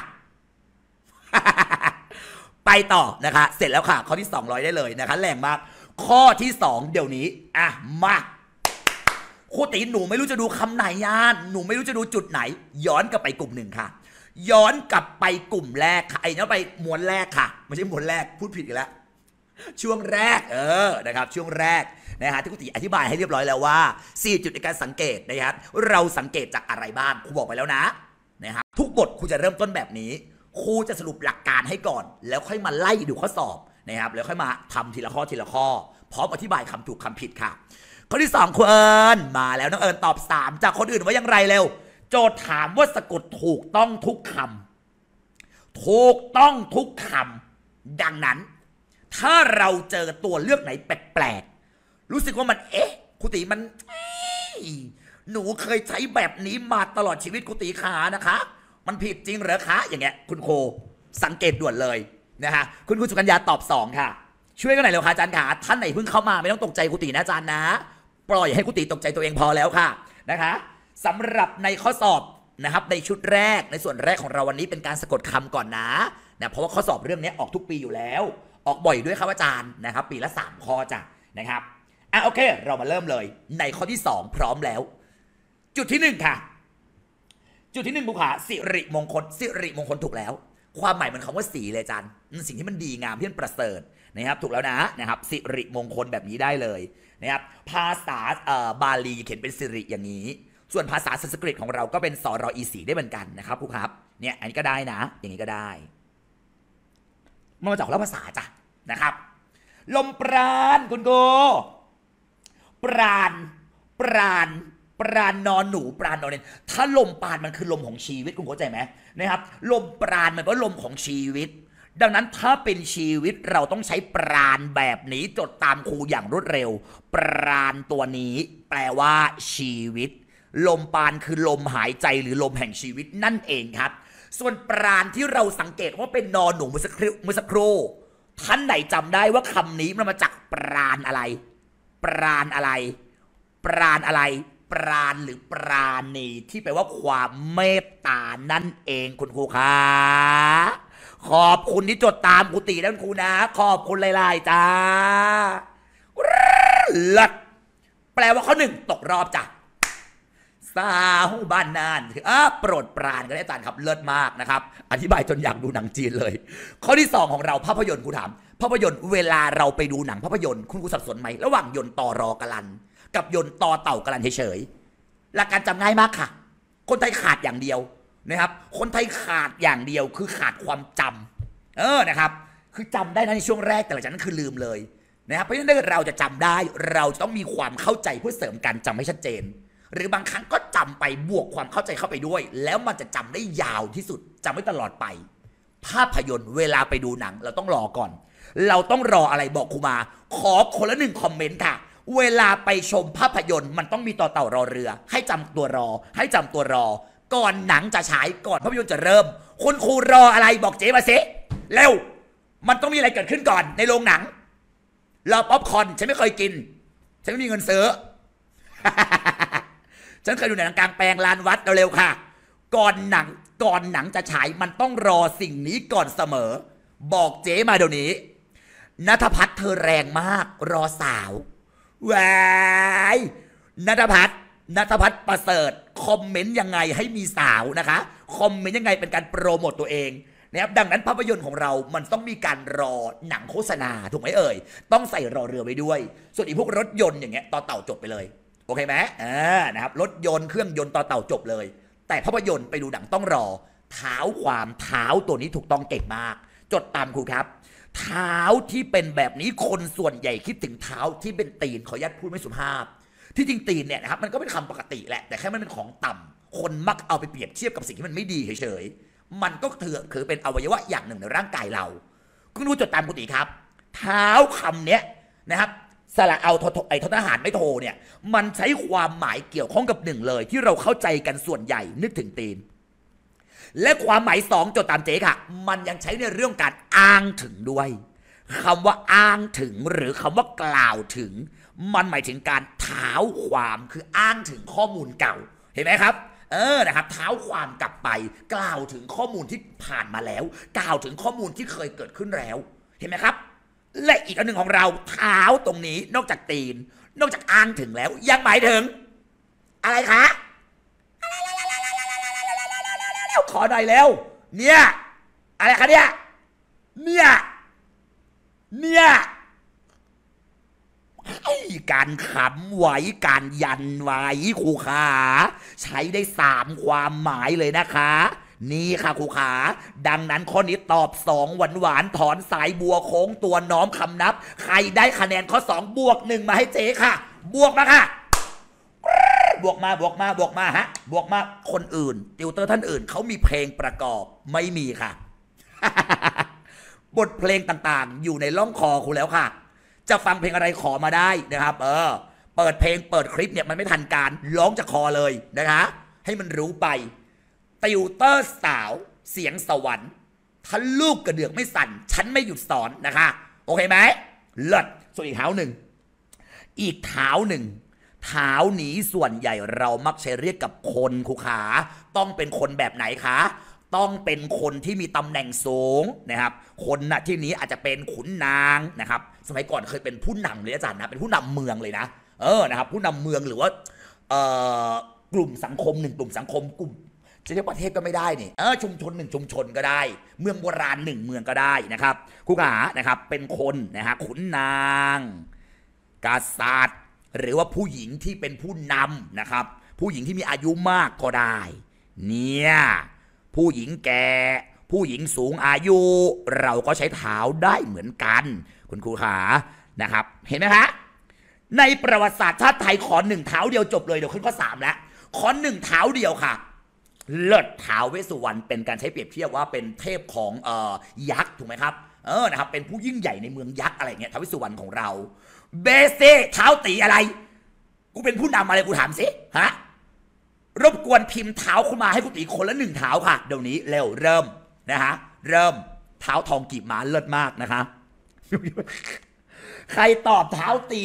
ไปต่อนะคะเสร็จแล้วค่ะข้อที่200ได้เลยนะคะแรงมากข้อที่2เดี๋ยวนี้มาครูตีหนูไม่รู้จะดูคำไหนหนูไม่รู้จะดูจุดไหนย้อนกลับไปกลุ่ม1ค่ะย้อนกลับไปกลุ่มแรกค่ะย้อนไปม้วนแรกค่ะไม่ใช่ม้วนแรกพูดผิดอีกแล้วช่วงแรกนะครับช่วงแรกนะฮะที่ครูตีอธิบายให้เรียบร้อยแล้วว่า4 จุดในการสังเกตนะครับเราสังเกตจากอะไรบ้างครูบอกไปแล้วนะฮะทุกบทครูจะเริ่มต้นแบบนี้ครูจะสรุปหลักการให้ก่อนแล้วค่อยมาไล่ดูข้อสอบนะครับแล้วค่อยมาทำทีละข้อพร้อมอธิบายคำถูกคำผิดค่ะข้อที่2ครูเอิญมาแล้วน้องเอิญตอบ3จากคนอื่นว่าอย่างไรเร็วโจทย์ถามว่าสะกดถูกต้องทุกคำถูกต้องทุกคำดังนั้นถ้าเราเจอตัวเลือกไหนแปลกๆรู้สึกว่ามันครูตีมันหนูเคยใช้แบบนี้มาตลอดชีวิตครูตีขานะคะมันผิดจริงเหรอคะอย่างเงี้ยคุณโคสังเกตด่วนเลยนะฮะคุณสุกัญญาตอบ2ค่ะช่วยกันหน่อยเร็วค่ะอาจารย์ขาท่านไหนเพิ่งเข้ามาไม่ต้องตกใจครูตีนะอาจารย์นะปล่อยให้ครูตีตกใจตัวเองพอแล้วค่ะนะคะสำหรับในข้อสอบนะครับในชุดแรกในส่วนแรกของเราวันนี้เป็นการสะกดคำก่อนนะเพราะว่าข้อสอบเรื่องนี้ออกทุกปีอยู่แล้วออกบ่อยด้วยครับอาจารย์นะครับปีละ3ข้อจ้ะนะครับโอเคเรามาเริ่มเลยในข้อที่2พร้อมแล้วจุดที่1ค่ะจุดที่1บุคคลสิริมงคลสิริมงคลถูกแล้วความหมายมันคำว่าสีเลยอาจารย์สิ่งที่มันดีงามที่มันประเสริฐนะครับถูกแล้วนะครับสิริมงคลแบบนี้ได้เลยนะครับภาษาบาลีเขียนเป็นสิริอย่างนี้ส่วนภาษาสันสกฤตของเราก็เป็นสรอีสีได้เหมือนกันนะครับครูครับเนี่ยอันนี้ก็ได้นะอย่างนี้ก็ได้มาจากแล้วภาษาจ้ะนะครับลมปราณคุณโกปราณนอนหนูปราณนอนเนนถ้าลมปราณมันคือลมของชีวิตคุณเข้าใจไหมนะครับลมปราณมันเป็นลมของชีวิตดังนั้นถ้าเป็นชีวิตเราต้องใช้ปราณแบบนี้จดตามครูอย่างรวดเร็วปราณตัวนี้แปลว่าชีวิตลมปราณคือลมหายใจหรือลมแห่งชีวิตนั่นเองครับส่วนปราณที่เราสังเกตว่าเป็นนอนหนูเมื่อสักครู่ท่านไหนจำได้ว่าคำนี้มันมาจากปราณอะไรปราณอะไรปราณอะไรปราณหรือปราณีที่แปลว่าความเมตตานั่นเองคุณครูคะขอบคุณที่จดตามครูตีและครูนะขอบคุณหลายๆจ้าเลิศแปลว่าข้อ1ตกรอบจ้ะสาวบ้านนานโปรดปรานกันได้อาจารย์ครับเลิศมากนะครับอธิบายจนอยากดูหนังจีนเลยข้อที่2ของเราภาพยนตร์ครูถามภาพยนตร์เวลาเราไปดูหนังภาพยนตร์คุณครูสับสนไหมระหว่างยนต์ตอรอกลันกับยนต์ตอเต่ากลันเฉยๆหลักการจำง่ายมากค่ะคนไทยขาดอย่างเดียวนะครับคนไทยขาดอย่างเดียวคือขาดความจำนะครับคือจำได้นะในช่วงแรกแต่หลังจากนั้นคือลืมเลยนะครับเพราะฉะนั้นถ้าเราจะจำได้เราจะต้องมีความเข้าใจเพื่อเสริมการจำให้ชัดเจนหรือบางครั้งก็จำไปบวกความเข้าใจเข้าไปด้วยแล้วมันจะจำได้ยาวที่สุดจำไว้ตลอดไปภาพยนตร์เวลาไปดูหนังเราต้องรอก่อนเราต้องรออะไรบอกครูมาขอคนละ1คอมเมนต์ค่ะเวลาไปชมภาพยนตร์มันต้องมีต่อเต่ารอเรือให้จำตัวรอให้จำตัวรอก่อนหนังจะฉายก่อนภาพยนตร์จะเริ่มคุณครูรออะไรบอกเจ๊มาสิเร็วมันต้องมีอะไรเกิดขึ้นก่อนในโรงหนังรอป๊อปคอร์นฉันไม่เคยกินฉันไม่มีเงินซื้อ ฉันเคยดูหนังกลางแปลงลานวัดเร็วๆค่ะก่อนหนังจะฉายมันต้องรอสิ่งนี้ก่อนเสมอบอกเจ๊มาเดี๋ยวนี้ณัฐพัฒน์เธอแรงมากรอสาววายณัฐพัฒน์ประเสริฐคอมเมนต์ยังไงให้มีสาวนะคะคอมเมนต์ยังไงเป็นการโปรโมตตัวเองนะครับดังนั้นภาพยนตร์ของเรามันต้องมีการรอหนังโฆษณาถูกไหมเอ่ยต้องใส่รอเรือไว้ด้วยส่วนอีพวกรถยนต์อย่างเงี้ยต่อเต่าจบไปเลยโอเคไหมนะครับรถยนต์เครื่องยนต์ต่อเต่าจบเลยแต่ภาพยนตร์ไปดูหนังต้องรอเท้าตัวนี้ถูกต้องเก่งมากจดตามครูครับเท้าที่เป็นแบบนี้คนส่วนใหญ่คิดถึงเท้าที่เป็นตีนขออนุญาตพูดไม่สุภาพที่จริงตีนเนี่ยนะครับมันก็เป็นคำปกติแหละแต่แค่มันเป็นของต่ำคนมักเอาไปเปรียบเทียบกับสิ่งที่มันไม่ดีเฉยๆมันก็ถือเป็นอวัยวะอย่างหนึ่งในร่างกายเราคุณรู้จดตามครูตีครับเท้าคำเนี้ยนะครับสระเอาไอ้ทหารไม่โทเนี่ยมันใช้ความหมายเกี่ยวข้องกับหนึ่งเลยที่เราเข้าใจกันส่วนใหญ่นึกถึงตีนและความหมาย2จดตามเจ๊ค่ะมันยังใช้ในเรื่องการอ้างถึงด้วยคำว่าอ้างถึงหรือคำว่ากล่าวถึงมันหมายถึงการเท้าความคืออ้างถึงข้อมูลเก่าเห็นไหมครับนะครับเท้าความกลับไปกล่าวถึงข้อมูลที่ผ่านมาแล้วกล่าวถึงข้อมูลที่เคยเกิดขึ้นแล้วเห็นไหมครับและอีกอันหนึ่งของเราเท้าตรงนี้นอกจากตีนนอกจากอ้างถึงแล้วยังหมายถึงอะไรคะขอหน่อยแล้วเนี่ยอะไรคะเนี่ยการขำไว้การยันไว้ครูขาใช้ได้3ความหมายเลยนะคะนี่ค่ะครูขาดังนั้นข้อนี้ตอบ2หวานถอนสายบัวโค้งตัวน้อมคำนับใครได้คะแนนข้อ2บวก1มาให้เจ๊ค่ะบวกมาค่ะบวกมาฮะบวกมาคนอื่นติวเตอร์ท่านอื่นเขามีเพลงประกอบไม่มีค่ะ บทเพลงต่างๆอยู่ในล่องคอคุณแล้วค่ะจะฟังเพลงอะไรขอมาได้นะครับเปิดเพลงเปิดคลิปเนี่ยมันไม่ทันการร้องจากคอเลยนะคะให้มันรู้ไปติวเตอร์สาวเสียงสวรรค์ถ้าลูกกระเดือกไม่สั่นฉันไม่หยุดสอนนะคะโอเคไหมเลิศส่วนอีกเท้าหนึ่งเท้านี้ส่วนใหญ่เรามักใช้เรียกกับคนครูขาต้องเป็นคนแบบไหนคะต้องเป็นคนที่มีตำแหน่งสูงนะครับคนนะที่นี้อาจจะเป็นขุนนางนะครับสมัยก่อนเคยเป็นผู้นำเลยอาจารย์นะเป็นผู้นำเมืองเลยนะนะครับผู้นำเมืองหรือว่ากลุ่มสังคมหนึ่งกลุ่มสังคมกลุ่มจะเรียกประเทศก็ไม่ได้นี่ชุมชนหนึ่งชุมชนก็ได้เมืองโบราณหนึ่งเมืองก็ได้นะครับครูขานะครับเป็นคนนะฮะขุนนางกษัตริย์หรือว่าผู้หญิงที่เป็นผู้นำนะครับผู้หญิงที่มีอายุมากก็ได้เนี่ยผู้หญิงแก่ผู้หญิงสูงอายุเราก็ใช้เท้าได้เหมือนกันคุณครูขานะครับเห็นไหมคะในประวัติศาสตร์ชาติไทยขอหนึ่งเท้าเดียวจบเลยเดี๋ยวขึ้นข้อ3แล้วขอหนึ่งเท้าเดียวค่ะเลิศท้าวเวสสุวรรณเป็นการใช้เปรียบเทียบว่าเป็นเทพของยักษ์ถูกไหมครับนะครับเป็นผู้ยิ่งใหญ่ในเมืองยักษ์อะไรเงี้ยท้าวเวสสุวรรณของเราเบเซ่เท้าตีอะไรกูเป็นผู้นำอะไรกูถามสิฮะรบกวนพิมพ์เท้าขึ้นมาให้กูตีคนละ1เท้าค่ะเดี๋ยวนี้เร็วเริ่มนะฮะเริ่มเท้าทองกีบม้าเลิศมากนะคะใครตอบเท้าตี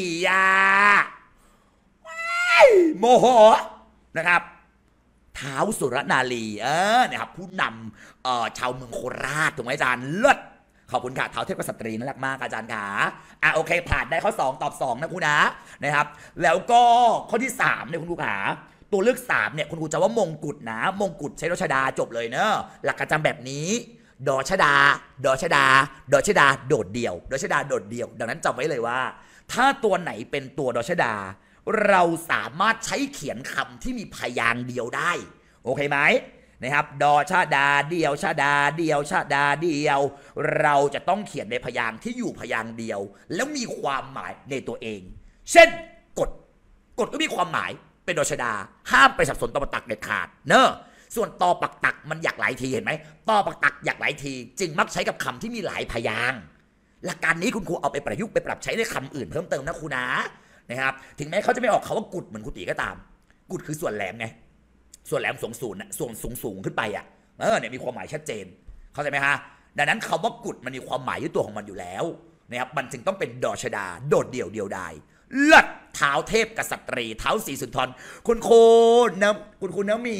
โมโหนะครับเท้าสุรนารีนะครับผู้นำชาวเมืองโคราชถูกไหมอาจารย์เลิศขอบคุณค่ะเท้าเทพกษัตรีน่ารักมากอาจารย์ค่ะโอเคผ่านได้ข้อ2ตอบ2นะคุณนะครับแล้วก็ข้อที่3เนี่ยคุณครูขาตัวเลือก3เนี่ยคุณครูจะว่ามงกุฎนะมงกุฎใช้ดชดาจบเลยเนอะหลักการจำแบบนี้ดชดาดชดาดชดาโดดเดี่ยวดชดาโดดเดี่ยวดังนั้นจำไว้เลยว่าถ้าตัวไหนเป็นตัวดชดาเราสามารถใช้เขียนคำที่มีพยางค์เดียวได้โอเคไหมนะครับดชดาเดียวชดาเดียวชดาเดียวเราจะต้องเขียนในพยางค์ที่อยู่พยางค์เดียวแล้วมีความหมายในตัวเองเช่นกฎก็มีความหมายเป็นดชดาห้ามไปสับสนตอปักตักเด็ดขาดเนอะส่วนตอปักตักมันอยากหลายทีเห็นไหมตอปักตักอยากหลายทีจึงมักใช้กับคำที่มีหลายพยางค์หลักการนี้คุณครูเอาไปประยุกต์ไปปรับใช้ในคำอื่นเพิ่มเติมนะครูนะครับถึงแม้เขาจะไม่ออกคาว่ากุดเหมือนครูตีก็ตามกุดคือส่วนแหลมไงส่วนแหลมสูงส่วนสูงขึ้นไปเนี่ยมีความหมายชัดเจนเข้าใจไหมฮะดังนั้นคำว่ากุดมันมีความหมายด้วยตัวของมันอยู่แล้วนะครับมันจึงต้องเป็นดชดาโดดเดี่ยวเดียวดายเลิศเท้าเทพกษัตรีเท้าศรีสุนทรคุณครูน้ำหมี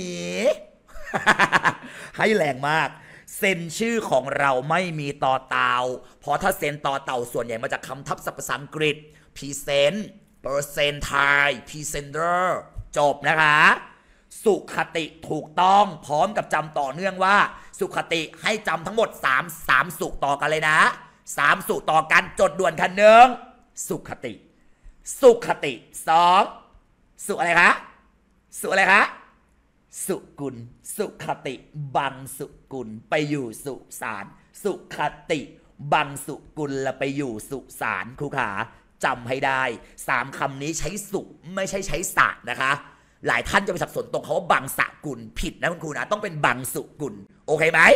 ให้แรงมากเซ็นชื่อของเราไม่มีต่อเต่าเพราะถ้าเซ็นต่อเต่าส่วนใหญ่มาจากคำทับศัพท์ภาษาอังกฤษ present percentile presenter จบนะคะสุขติถูกต้องพร้อมกับจำต่อเนื่องว่าสุขติให้จำทั้งหมด3สุต่อกันเลยนะ3สุต่อกันจดด่วนคันหนึ่งสุขติ2สุอะไรคะสุอะไรคะสุกุลสุขติบังสุกุลไปอยู่สุสานสุขติบังสุกุลแล้วไปอยู่สุสานครูขาจำให้ได้3คำนี้ใช้สุไม่ใช่ใช้สะนะคะหลายท่านจะไปสับสนตรงเขาว่าบังสกุลผิดนะคุณครูนะต้องเป็นบังสุกุลโอเคไหม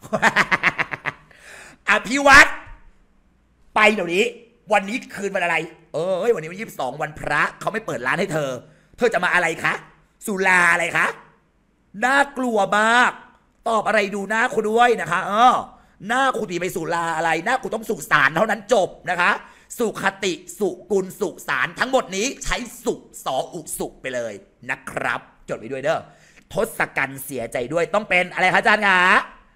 อภิวัตไปเดี๋ยวนี้วันนี้คืนวันอะไรวันนี้วัน22วันพระเขาไม่เปิดร้านให้เธอจะมาอะไรคะสุราอะไรคะน่ากลัวมากตอบอะไรดูหน้าคุณด้วยนะคะหน้าคุณตีไปสุราอะไรหน้าคุณต้องสุสานเท่านั้นจบนะคะสุขติสุกุลสุสานทั้งหมดนี้ใช้สุสออุสุไปเลยนะครับจดไว้ด้วยเด้อทศกัณฐ์เสียใจด้วยต้องเป็นอะไรคะอาจารย์คะ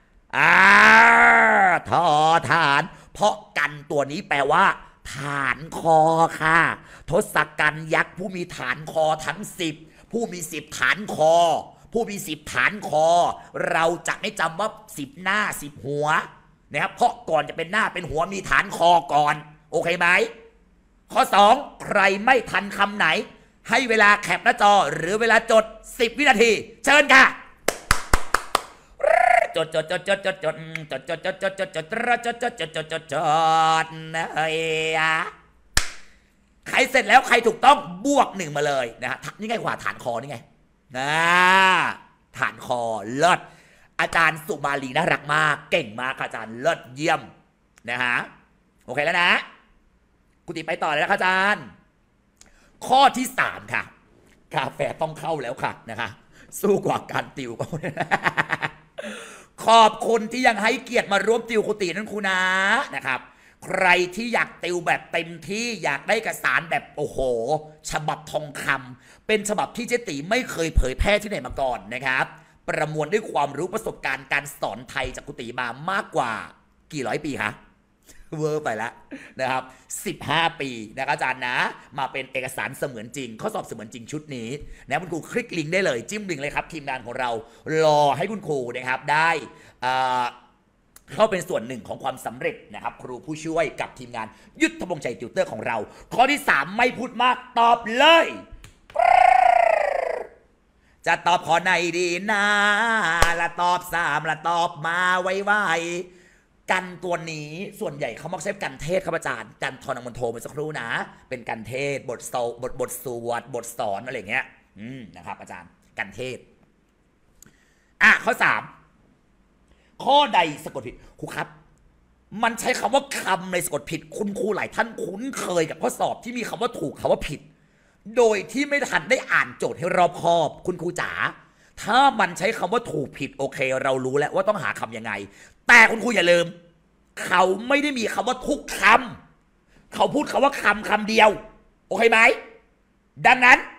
ทอฐานเพราะกันตัวนี้แปลว่าฐานคอค่ะทศกัณฐ์ยักษ์ผู้มีฐานคอทั้ง10ผู้มี10ฐานคอผู้มี10ฐานคอเราจะไม่จำว่า10หน้า10หัวนะครับเพราะก่อนจะเป็นหน้าเป็นหัวมีฐานคอก่อนโอเคไหมข้อ2ใครไม่ทันคำไหนให้เวลาแคปหน้าจอหรือเวลาจด10วินาทีเชิญค่ะจดใครเสร็จแล้วใครถูกต้องบวก1มาเลยนะฮะนี่ไงกว่าฐานคอนี่ไงฐานคอเลิศอาจารย์สุมาลีน่ารักมากเก่งมากอาจารย์เลิศเยี่ยมนะฮะโอเคแล้วนะกุฏิไปต่อเลยนะอาจารย์ข้อที่3ค่ะกาแฟต้องเข้าแล้วค่ะนะคะสู้กว่าการติวก็ขอบคุณที่ยังให้เกียรติมาร่วมติวกุฏินั่นครูนะครับใครที่อยากติวแบบเต็มที่อยากได้เอกสารแบบโอ้โหฉบับทองคำเป็นฉบับที่เจติไม่เคยเผยแพร่ที่ไหนมาก่อนนะครับประมวลด้วยความรู้ประสบการณ์การสอนไทยจากครูตีมามากกว่ากี่ร้อยปีคะเวอร์ไปแล้วนะครับ15 ปีนะครับอาจารย์นะมาเป็นเอกสารเสมือนจริงข้อสอบเสมือนจริงชุดนี้นะคุณครูคลิกลิงก์ได้เลยจิ้มลิงก์เลยครับทีมงานของเรารอให้คุณครูนะครับได้เข้าเป็นส่วนหนึ่งของความสำเร็จนะครับครูผู้ช่วยกับทีมงานยุทธพงษ์ชัยติวเตอร์ของเราข้อที่3ไม่พูดมากตอบเลยจะตอบข้อไหนดีนะละตอบ3ละตอบมาไวๆกันตัวนี้ส่วนใหญ่เขามักใช้กันเทศครับอาจารย์กันทอนังมณโทเมื่อสักครู่นะเป็นกันเทศบทสวดบทสอนอะไรเงี้ยนะครับอาจารย์กันเทศข้อ3ข้อใดสะกดผิดครูครับมันใช้คำว่าคำในสะกดผิดคุณครูหลายท่านคุ้นเคยกับข้อสอบที่มีคำว่าถูกคำว่าผิดโดยที่ไม่ทันได้อ่านโจทย์ให้รอบคอบคุณครูจ๋าถ้ามันใช้คำว่าถูกผิดโอเคเรารู้แล้วว่าต้องหาคำยังไงแต่คุณครูอย่าลืมเขาไม่ได้มีคำว่าทุกคำเขาพูดคำว่าคำเดียวโอเคไหมดังนั้น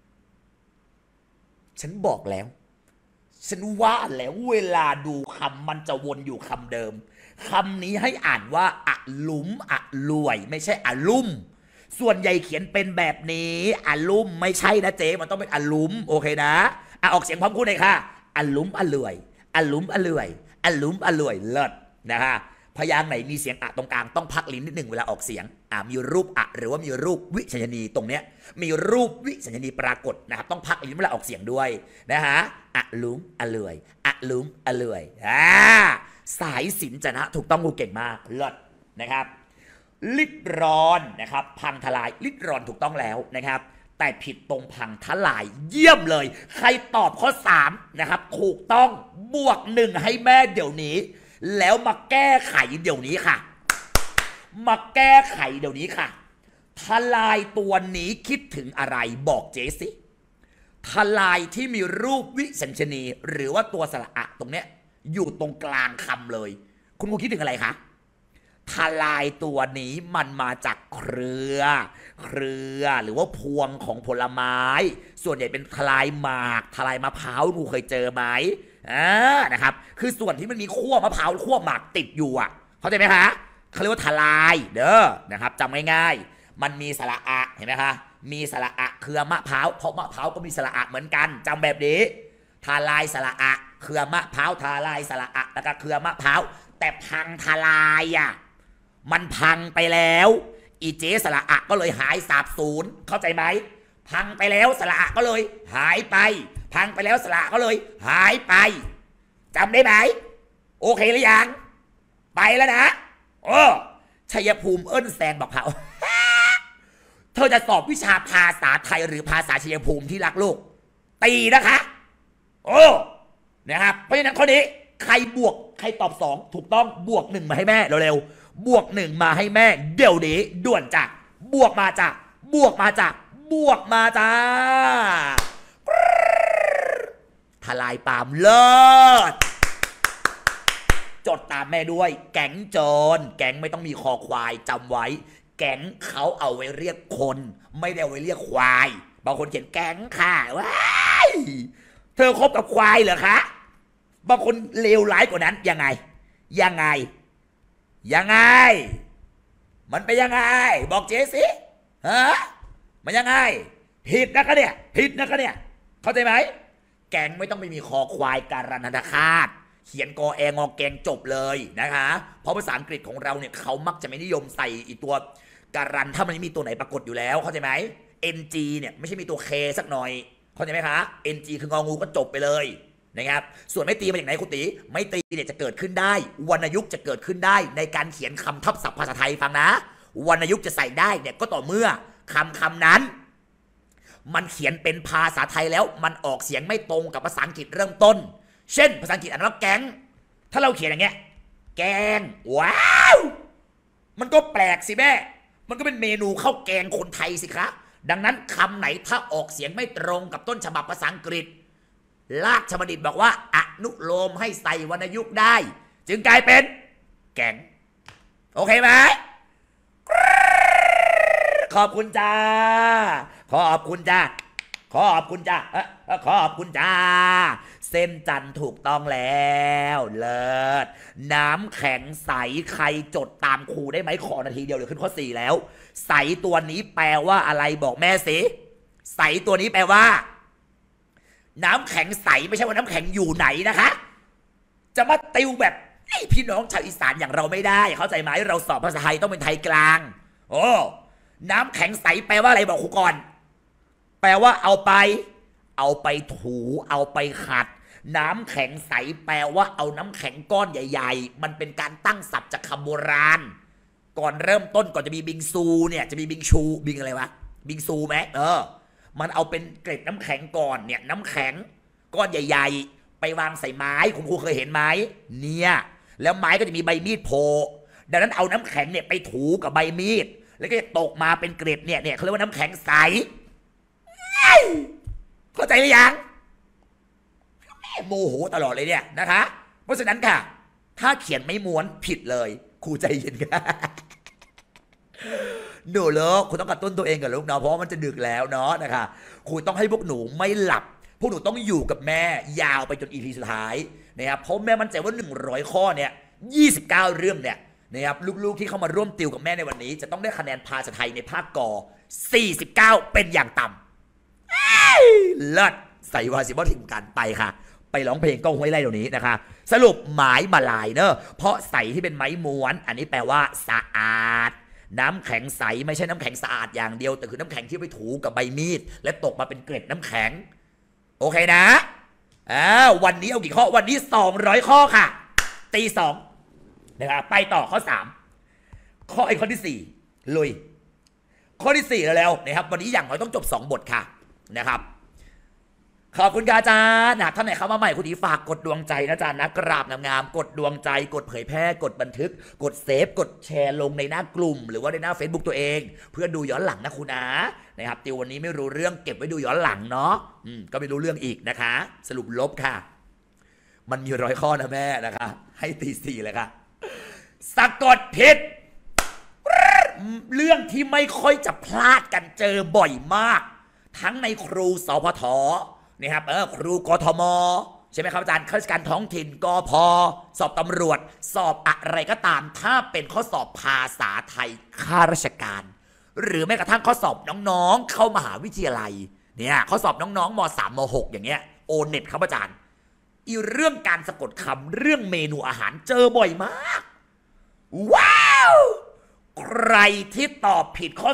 ฉันบอกแล้วฉันว่าแล้วเวลาดูคำมันจะวนอยู่คำเดิมคำนี้ให้อ่านว่าอะลุมอะรวยไม่ใช่อะลุ่มส่วนใหญ่เขียนเป็นแบบนี้อะลุ่มไม่ใช่นะเจ๊มันต้องเป็นอะลุมโอเคนะออกเสียงพร้อมคุณเลยค่ะอะลุมอะรวยอะลุมอะรวยอะลุมอะรวยเลิศนะฮะพยางค์ไหนมีเสียงอะตรงกลางต้องพักลิ้นนิดหนึ่งเวลาออกเสียงมีรูปอะหรือว่ามีรูปวิสัญญณีตรงเนี้ยมีรูปวิสัญญณีปรากฏนะครับต้องพักลิ้นเวลาออกเสียงด้วยนะฮะอะลุมอะรวยอะลุมอะรวยสายสินจนะถูกต้องกูเก่งมากเลิศนะครับลิดรอนนะครับพังทลายลิดรอนถูกต้องแล้วนะครับแต่ผิดตรงพังทลายเยี่ยมเลยใครตอบข้อ3นะครับถูกต้องบวก1ให้แม่เดี๋ยวนี้แล้วมาแก้ไขเดี๋ยวนี้ค่ะมาแก้ไขเดี๋ยวนี้ค่ะทลายตัวนี้คิดถึงอะไรบอกเจสิทลายที่มีรูปวิสัญชนีหรือว่าตัวสระอะตรงเนี้ยอยู่ตรงกลางคำเลยคุณครูคิดถึงอะไรคะทลายตัวนี้มันมาจากเครือหรือว่าพวงของผลไม้ส่วนใหญ่เป็นทลายหมากทลายมะพร้าวครูเคยเจอไหมนะครับคือส่วนที่มันมีขั้วมะพร้าวขั้วหมากติดอยู่เข้าใจไหมคะเขาเรียกว่าทลายเด้อนะครับจำง่ายๆมันมีสระอะเห็นไหมคะมีสระอะเครือมะพร้าวเพราะมะพร้าวก็มีสระอะเหมือนกันจำแบบนี้ทลายสระอะเครือมะพร้าวทลายสระอะแล้วก็เครือมะพร้าวแต่พังทลายมันพังไปแล้วอีเจสระอะก็เลยหายสาบสูญเข้าใจไหมพังไปแล้วสระอะก็เลยหายไปพังไปแล้วสระก็เลยหายไปจำได้ไหมโอเคหรือยังไปแล้วนะชัยภูมิเอิ้นแซงบอกเขา เธอจะสอบวิชาภาษาไทยหรือภาษาชัยภูมิที่รักลูกตีนะคะนะครับเพราะฉะนั้นข้อนี้ใครบวกใครตอบ2ถูกต้องบวก1มาให้แม่เร็วๆบวก1มาให้แม่เดี๋ยวนี้ด่วนจ้ะบวกมาจ้ะบวกมาจ้ะบวกมาจ้าทลายปามเลิศจดตามแม่ด้วยแก๊งโจรแก๊งไม่ต้องมีคอควายจำไว้แก๊งเขาเอาไว้เรียกคนไม่ได้เอาไว้เรียกควายบางคนเขียนแก๊งค่ะว้ายเธอคบกับควายเหรอคะบางคนเลวร้ายกว่านั้นยังไงมันเป็นยังไงบอกเจสิมันยังไงผิดนะคะเนี่ยเข้าใจไหมแกงไม่ต้องไปมีคอควายการันทคาตเขียนกอแองอแกงจบเลยนะคะเพราะภาษาอังกฤษของเราเนี่ยเขามักจะไม่นิยมใส่อีตัวการันถ้ามันไม่มีตัวไหนปรากฏอยู่แล้วเข้าใจไหม ng เนี่ยไม่ใช่มีตัว k สักหน่อยเข้าใจไหมคะ ng คืององูก็จบไปเลยนะครับส่วนไม่ตีมาจากไหนคุณตีไม่ตีเนี่ยจะเกิดขึ้นได้วรรณยุกต์จะเกิดขึ้นได้ในการเขียนคำทับศัพท์ภาษาไทยฟังนะวรรณยุกต์จะใส่ได้เนี่ยก็ต่อเมื่อคำนั้นมันเขียนเป็นภาษาไทยแล้วมันออกเสียงไม่ตรงกับภาษาอังกฤษเริ่มต้นเช่นภาษาอังกฤษอ่านว่าแกงถ้าเราเขียนอย่างเงี้ยแกงว้าวมันก็แปลกสิแม่มันก็เป็นเมนูข้าวแกงคนไทยสิคะดังนั้นคำไหนถ้าออกเสียงไม่ตรงกับต้นฉบับภาษาอังกฤษราชบัณฑิตบอกว่าอนุโลมให้ใส่วรรณยุกต์ได้จึงกลายเป็นแกงโอเคไหมขอบคุณจ้าขอบคุณจ้าขอบคุณจ้าขอบคุณจ้าเส้นจันทร์ถูกต้องแล้วเลิศน้ำแข็งใสใครจดตามครูได้ไหมขอนาทีเดียวเดี๋ยวขึ้นข้อ4แล้วใสตัวนี้แปลว่าอะไรบอกแม่สิใสตัวนี้แปลว่าน้ำแข็งใสไม่ใช่ว่าน้ำแข็งอยู่ไหนนะคะจะมาติวแบบพี่น้องชาวอีสานอย่างเราไม่ได้เข้าใจไหมเราสอบภาษาไทยต้องเป็นไทยกลางโอ้น้ำแข็งใสแปลว่าอะไรบอกครูก่อนแปลว่าเอาไปถูเอาไปขัดน้ำแข็งใสแปลว่าเอาน้ำแข็งก้อนใหญ่ๆมันเป็นการตั้งศัพท์จากคำโบราณก่อนเริ่มต้นก่อนจะมีบิงซูเนี่ยจะมีบิงชูบิงอะไรวะบิงซูไหมมันเอาเป็นเกล็ดน้ำแข็งก่อนเนี่ยน้ำแข็งก้อนใหญ่ๆไปวางใส่ไม้คุณครูเคยเห็นไหมเนี่ยแล้วไม้ก็จะมีใบมีดโผล่ดังนั้นเอาน้ำแข็งเนี่ยไปถูกับใบมีดแล้วก็จะตกมาเป็นเกล็ดเนี่ยเขาเรียกว่าน้ำแข็งใสเข้าใจหรือยังแม่โมโหตลอดเลยเนี่ยนะคะเพราะฉะนั้นค่ะถ้าเขียนไม่ม้วนผิดเลยครูใจเย็นค่ะหนูเลิกคุณต้องกระตุ้นตัวเองกับลูกเนาะเพราะมันจะดึกแล้วเนาะนะคะครูต้องให้พวกหนูไม่หลับพวกหนูต้องอยู่กับแม่ยาวไปจน EP สุดท้ายนะครับเพราะแม่มั่นใจว่า100ข้อเนี่ย29เรื่องเนี่ยนะครับลูกๆที่เข้ามาร่วมติวกับแม่ในวันนี้จะต้องได้คะแนนภาษาไทยในภาคก49เป็นอย่างต่ำเลิศใส่วาสิบอถึงกันไปค่ะไปร้องเพลงก้องห้วยไร่เดี๋ยวนี้นะคะสรุปหมายมาลายเนอะเพราะใสที่เป็นไม้ม้วนอันนี้แปลว่าสะอาดน้ำแข็งใสไม่ใช่น้ำแข็งสะอาดอย่างเดียวแต่คือน้ำแข็งที่ไปถูกับใบมีดและตกมาเป็นเกล็ดน้ำแข็งโอเคนะวันนี้เอากี่ข้อวันนี้200ข้อค่ะตี2นะครับไปต่อข้อ3ข้อที่4ลุยข้อที่4แล้วนะครับวันนี้อย่างน้อยต้องจบ2บทค่ะนะครับขอบคุณค่ะอาจารย์ท่านไหนเข้ามาใหม่คุณดีฝากกดดวงใจนะอาจารย์นะกราบงามๆกดดวงใจกดเผยแพร่กดบันทึกกดเซฟกดแชร์ลงในหน้ากลุ่มหรือว่าในหน้า Facebook ตัวเองเพื่อดูย้อนหลังนะคุณนะครับติววันนี้ไม่รู้เรื่องเก็บไว้ดูย้อนหลังเนาะก็ไม่รู้เรื่องอีกนะคะสรุปลบค่ะมันมี100ข้อนะแม่นะคะให้ตี4เลยค่ะสะกดผิดเรื่องที่ไม่ค่อยจะพลาดกันเจอบ่อยมากทั้งในครูสพทนะครับครูกทมใช่ไหมครับอาจารย์ข้าราชการท้องถิ่นกพสอบตำรวจสอบอะไรก็ตามถ้าเป็นข้อสอบภาษาไทยข้าราชการหรือแม้กระทั่งข้อสอบน้องๆเข้ามหาวิทยาลัยเนี่ยข้อสอบน้องๆม3ม6อย่างเงี้ยโอเน็ตครับอาจารย์อีเรื่องการสะกดคำเรื่องเมนูอาหารเจอบ่อยมากว้าวใครที่ตอบผิดข้อ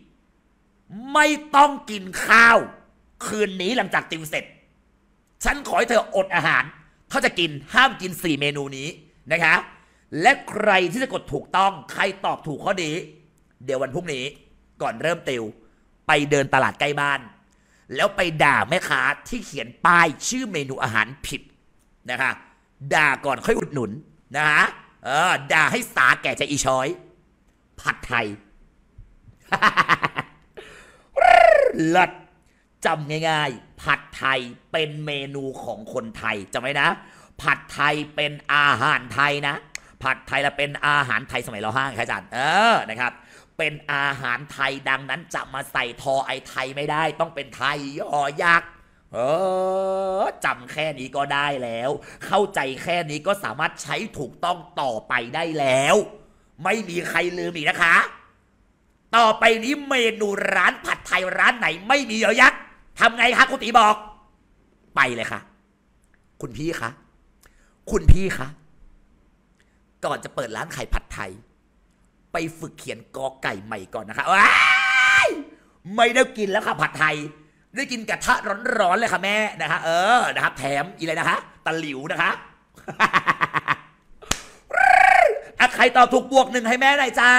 4ไม่ต้องกินข้าวคืนนี้หลังจากติวเสร็จฉันขอให้เธออดอาหารถ้าจะกินห้ามกิน4เมนูนี้นะคะและใครที่จะกดถูกต้องใครตอบถูกข้อนี้เดี๋ยววันพรุ่งนี้ก่อนเริ่มติวไปเดินตลาดใกล้บ้านแล้วไปด่าแม่ค้าที่เขียนป้ายชื่อเมนูอาหารผิดนะคะด่าก่อนค่อยอุดหนุนนะคะด่าให้สาแก่ใจอีช้อยผัดไทย เลิศจำง่ายๆผัดไทยเป็นเมนูของคนไทยจำไว้นะผัดไทยเป็นอาหารไทยนะผัดไทยละเป็นอาหารไทยสมัยเราห้างครับอาจารย์นะครับเป็นอาหารไทยดังนั้นจะมาใส่ทอไอไทยไม่ได้ต้องเป็นไทยยอยักษ์จำแค่นี้ก็ได้แล้วเข้าใจแค่นี้ก็สามารถใช้ถูกต้องต่อไปได้แล้วไม่มีใครลืมอีกนะคะต่อไปนี้เมนูร้านผัดไทยร้านไหนไม่มียอยักษ์ทำไงคะคุณตีบอกไปเลยค่ะคุณพี่คะคุณพี่คะก่อนจะเปิดร้านขายผัดไทยไปฝึกเขียนกอไก่ใหม่ก่อนนะคะไม่ได้กินแล้วค่ะผัดไทยได้กินกระทะร้อนๆเลยค่ะแม่นะคะนะครับแถมอีเลยนะคะตะหลิวนะคะใครตอบถูกบวก1ให้แม่หน่อยจ้า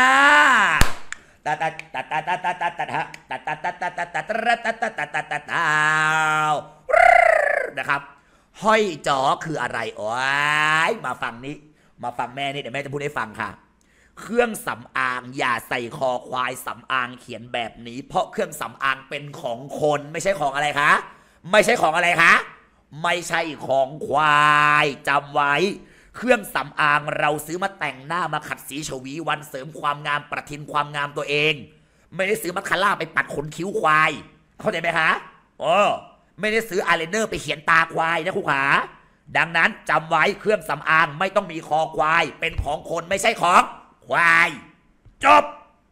นะครับห้อยจ๋อคืออะไรโอ้ยมาฟังนี้มาฟังแม่นี่เดี๋ยวแม่จะพูดให้ฟังค่ะเครื่องสำอางอย่าใส่คอควายสำอางเขียนแบบนี้เพราะเครื่องสำอางเป็นของคนไม่ใช่ของอะไรคะไม่ใช่ของอะไรคะไม่ใช่ของควายจำไว้เครื่องสำอางเราซื้อมาแต่งหน้ามาขัดสีฉวีวันเสริมความงามประทินความงามตัวเองไม่ได้ซื้อมัสคาร่าไปปัดขนคิ้วควายเข้าใจไหมคะไม่ได้ซื้ออายไลเนอร์ไปเขียนตาควายนะครูขาดังนั้นจำไว้เครื่องสำอางไม่ต้องมีคอควายเป็นของคนไม่ใช่ของควายจบ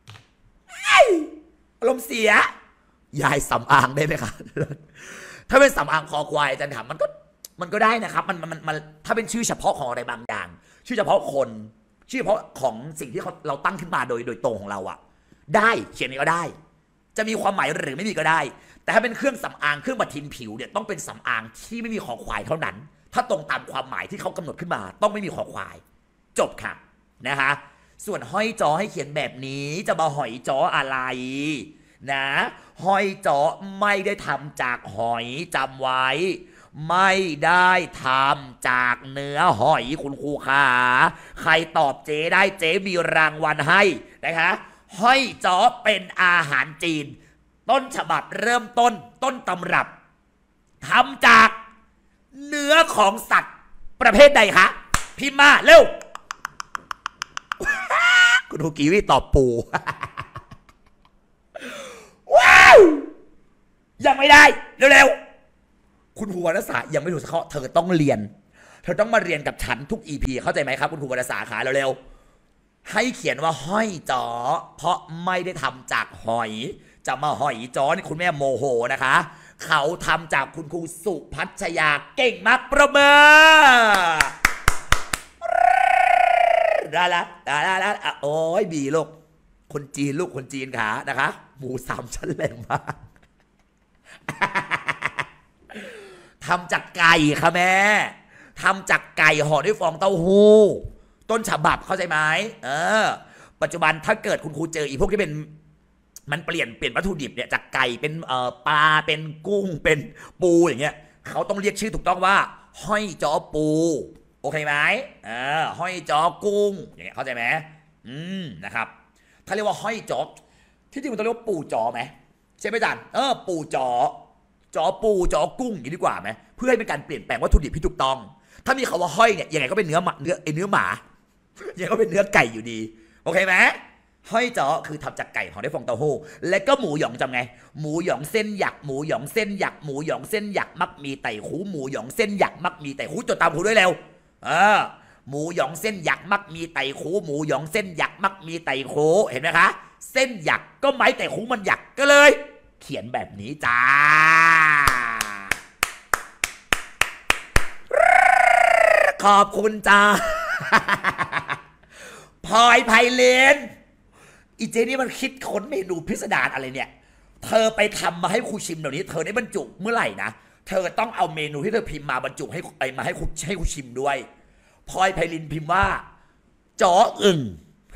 อารมณ์เสียยายสำอางได้ไหมคะถ้าเป็นสำอางคอควายอาจารย์ถามมันก็ได้นะครับมันถ้าเป็นชื่อเฉพาะของอะไรบางอย่างชื่อเฉพาะคนชื่อเฉพาะของสิ่งที่เราตั้งขึ้นมาโดยตรงของเราอะได้เขียนนี้ก็ได้จะมีความหมายหรือไม่มีก็ได้แต่ถ้าเป็นเครื่องสำอางเครื่องประทินผิวเนี่ยต้องเป็นสำอางที่ไม่มีคอควายเท่านั้นถ้าตรงตามความหมายที่เขากำหนดขึ้นมาต้องไม่มีคอควายจบค่ะนะคะส่วนห้อยจอให้เขียนแบบนี้จะมาหอยจออะไรนะห้อยจอไม่ได้ทำจากหอยจำไว้ไม่ได้ทำจากเนื้อหอยคุณครูขาใครตอบเจได้เจมีรางวัลให้นะคะห้อยจอเป็นอาหารจีนต้นฉบับเริ่มต้นตำรับทำจากเนื้อของสัตว์ประเภทใดคะพิมพ์มาเร็วคุณครูกีวีตอบปูว้าวยังไม่ได้เร็วๆคุณครูวรรณศาสตร์ยังไม่ถูกสักข้อเธอต้องเรียนเธอต้องมาเรียนกับฉันทุก EP เข้าใจไหมครับคุณครูวรรณศาสตร์ขาเร็วๆให้เขียนว่าห้อยจอเพราะไม่ได้ทำจากหอยจะมาหอยจอนี่คุณแม่โมโหนะคะเขาทำจากคุณครูสุพัชยาเก่งมากประเมินได้โอ้ยบีลูกคนจีนลูกคนจีนขานะคะหมูสามชั้นแรงมากทำจากไก่ค่ะแม่ทำจากไก่ห่อด้วยฟองเต้าหู้ต้นฉบับเข้าใจไหมปัจจุบันถ้าเกิดคุณครูเจออีพวกที่เป็นมันเปลี่ยนวัตถุดิบเนี่ยจากไก่เป็นปลาเป็นกุ้งเป็นปูอย่างเงี้ยเขาต้องเรียกชื่อถูกต้องว่าห้อยจอปูโอเคไหมห้อยจอกุ้งอย่างเงี้ยเข้าใจไหมนะครับถ้าเรียกว่าห้อยจอที่จริงมันต้องเรียกว่าปูจอไหมใช่ไหมจันปูจอปูจอกุ้งอย่างนี้ดีกว่าไหมเพื่อให้เป็นการเปลี่ยนแปลงวัตถุดิบที่ถูกต้องถ้ามีคำว่าห้อยเนี่ยยังไงก็เป็นเนื้อหมายังไงก็เป็นเนื้อไก่อยู่ดีโอเคไหมห้อยจอคือทำจากไก่ห่อด้วยฟองเต้าหู้และก็หมูหยองจำไงหมูหยองเส้นหยักหมูหยองเส้นหยักหมูหยองเส้นหยักมักมีไต่คูหมูหยองเส้นหยักมักมีไต่คูจดตามครูด้วยเร็วหมูหยองเส้นหยักมักมีไต่คูหมูหยองเส้นหยักมักมีไต่คูเห็นไหมคะเส้นหยักก็ไม้ไต่คูมันหยักก็เลยเขียนแบบนี้จ้าขอบคุณจ้าพลอยไพเลนอีเจนี่มันคิดค้นเมนูพิสดารอะไรเนี่ยเธอไปทำมาให้ครูชิมเดี๋ยวนี้เธอได้บรรจุเมื่อไหร่นะเธอต้องเอาเมนูที่เธอพิมพ์มาบรรจุให้ครูชิมด้วยพลอยไพลินพิมพ์ว่าจออึ่ง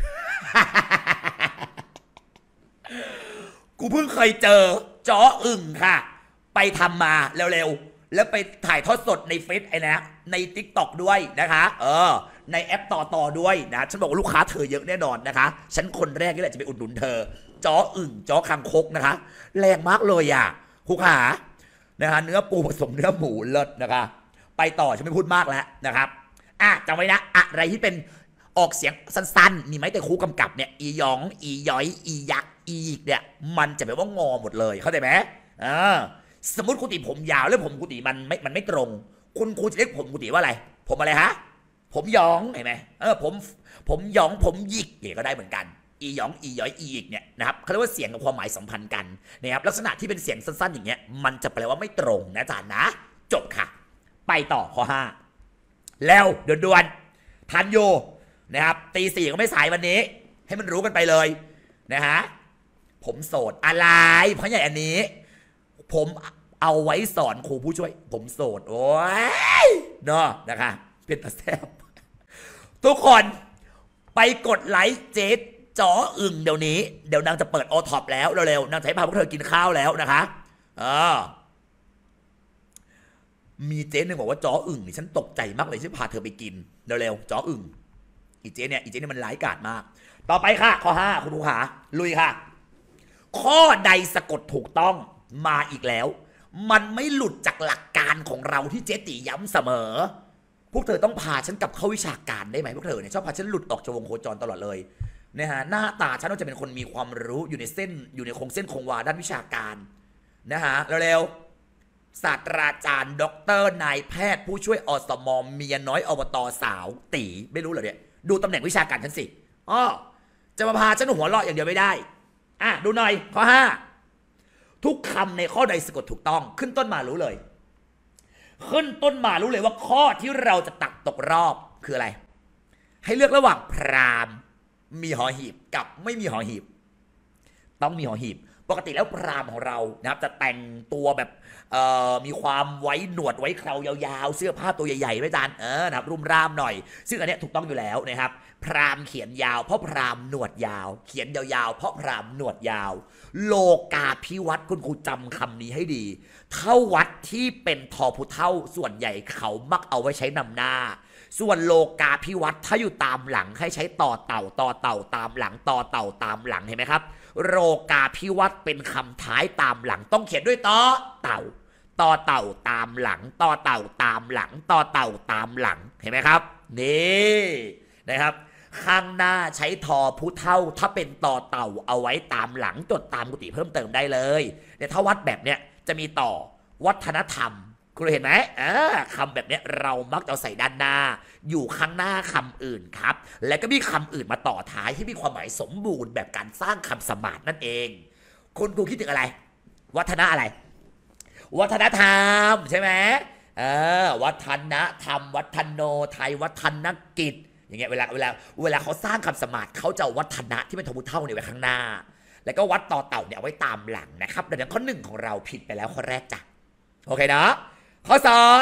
กูเพิ่งเคยเจอจออึ่งค่ะไปทำมาเร็วๆแล้วไปถ่ายทอดสดในเฟซใน TikTok ด้วยนะคะในแอปต่อด้วยนะฉันบอกว่าลูกค้าเธอเยอะแน่นอนนะคะฉันคนแรกนี่แหละจะไปอุดหนุนเธอจออึ่งจอคางคกนะคะแรงมากเลยอ่ะครูขานะคะเนื้อปูผสมเนื้อหมูเลิศนะคะไปต่อฉันไม่พูดมากแล้วนะครับจำไว้นะอะไรที่เป็นออกเสียงสั้นๆมีไหมแต่ครูกำกับเนี่ยอีหยองอีย้อยอียักอีกเนี่ยมันจะแปลว่างอหมดเลยเข้าใจไหมสมมติครูตีผมยาวแล้วผมครูตีมันไม่ตรงคุณครูจะเรียกผมครูตีว่าอะไรผมอะไรฮะผมหยองเห็นไหมผมหยองผมหยิกเนี่ยก็ได้เหมือนกันอีหยองอีย้อยอีกเนี่ยนะครับเขาเรียกว่าเสียงกับความหมายสัมพันธ์กันนะครับลักษณะที่เป็นเสียงสั้นๆอย่างเงี้ยมันจะแปลว่าไม่ตรงนะจ๊ะนะจบค่ะไปต่อข้อ5แล้วด่วนๆทันโยนะครับตี 4ก็ไม่สายวันนี้ให้มันรู้กันไปเลยนะฮะผมโสดอะไรเพราะอย่างอันนี้ผมเอาไว้สอนครูผู้ช่วยผมโสดโอ้ยเนาะนะคะเป็นตาแซ่บทุกคนไปกดไลค์เจ๊จออึ่งเดี๋ยวนี้เดี๋ยวนางจะเปิดโอท็อปแล้วเร็วๆนางจะให้พาพวกเธอกินข้าวแล้วนะคะมีเจ๊หนึ่งบอกว่าจออึ่งนี่ฉันตกใจมากเลยที่พาเธอไปกินเร็วๆจออึ่งอีเจ๊เนี่ยมันร้ายกาจมากต่อไปค่ะข้อ5คุณผู้ขาลุยค่ะข้อใดสะกดถูกต้องมาอีกแล้วมันไม่หลุดจากหลักการของเราที่เจ๊ตีย้ำเสมอพวกเธอต้องพาฉันกลับเข้าวิชาการได้ไหมพวกเธอเนี่ยชอบพาฉันหลุดออกจากวงโคจรตลอดเลยนะฮะหน้าตาฉันน่าจะเป็นคนมีความรู้อยู่ในเส้นอยู่ในคงเส้นคงวาด้านวิชาการนะฮะเร็วๆศาสตราจารย์ด็อกเตอร์นายแพทย์ผู้ช่วยอสมเมียน้อยอบตสาวตีไม่รู้เหรอเนี่ยดูตำแหน่งวิชาการฉันสิอ้อจะมาพาฉันหัวเราะอย่างเดียวไม่ได้ดูหน่อยข้อ5ทุกคำในข้อใดสะกดถูกต้องขึ้นต้นมารู้เลยขึ้นต้นมารู้เลยว่าข้อที่เราจะตัดตกรอบคืออะไรให้เลือกระหว่างพราหมณ์มีหอหีบกับไม่มีหอหีบต้องมีหอหีบปกติแล้วพราหมณ์ของเรานะครับจะแต่งตัวแบบมีความไว้หนวดไว้เครายาวๆเสื้อผ้าตัวใหญ่ๆไม่จานนะครับรุ่มร่ามหน่อยซึ่งอันนี้ถูกต้องอยู่แล้วนะครับพราหมณ์เขียนยาวเพราะพราหมณ์หนวดยาวเขียนยาวๆเพราะพราหมณ์หนวดยาวโลกาภิวัตน์คุณครูจำคำนี้ให้ดีเท่าวัดที่เป็นทอผู้เท่าส่วนใหญ่เขามักเอาไว้ใช้นำหน้าส่วนโลกาภิวัตน์ถ้าอยู่ตามหลังให้ใช้ต่อเต่าตามหลังต่อเต่าตามหลังเห็นไหมครับโลกาภิวัตน์เป็นคำท้ายตามหลังต้องเขียนด้วยต่อเต่าตามหลังต่อเต่าตามหลังต่อเต่าตามหลังเห็นไหมครับนี่นะครับข้างหน้าใช้ทอผู้เท่าถ้าเป็นต่อเต่าเอาไว้ตามหลังจดตามกุฏิเพิ่มเติมได้เลยแต่ถ้าวัดแบบเนี้ยจะมีต่อวัฒนธรรมคุณเห็นไหมคำแบบนี้เรามักจะใส่ด้านหน้าอยู่ข้างหน้าคำอื่นครับและก็มีคำอื่นมาต่อท้ายที่มีความหมายสมบูรณ์แบบการสร้างคำสมาร์ทนั่นเองคุณครูคิดถึงอะไรวัฒนะอะไรวัฒนธรรมใช่ไหมวัฒนธรรมวัฒโนไทยวัฒนกิจอย่างเงี้ยเวลาเขาสร้างคำสมาร์ทเขาจะวัฒนะที่เป็นทมุเท่าเนี่ยไว้ข้างหน้าแล้วก็วัดต่อเต่าเนี่ยไว้ตามหลังนะครับดังนั้นข้อ1ของเราผิดไปแล้วข้อแรกจ้ะโอเคนะข้อ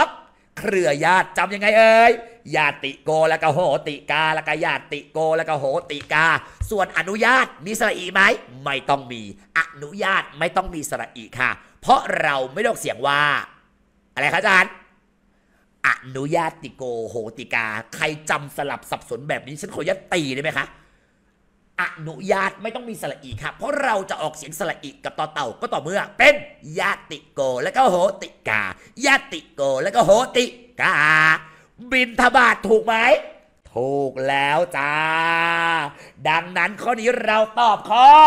2เครือญาติจำยังไงเอ่ยญาติโกแล้วก็โหติกาแล้วก็ญาติโกแล้วก็โหติกาส่วนอนุญาตมีสระอีไหมไม่ต้องมีอนุญาตไม่ต้องมีสระอีค่ะเพราะเราไม่ต้องเสียงว่าอะไรคะอาจารย์อนุญาติโกโหติกาใครจำสลับสับสนแบบนี้ฉันขออนุญาตตีได้ไหมคะอนุญาตไม่ต้องมีสระอีครับเพราะเราจะออกเสียงสระอีกับต่อเต่าก็ต่อเมื่อเป็นญาติโกแล้วก็โหติกาญาติโกแล้วก็โหติกาบิณฑบาตถูกไหมถูกแล้วจ้าดังนั้นข้อนี้เราตอบข้อ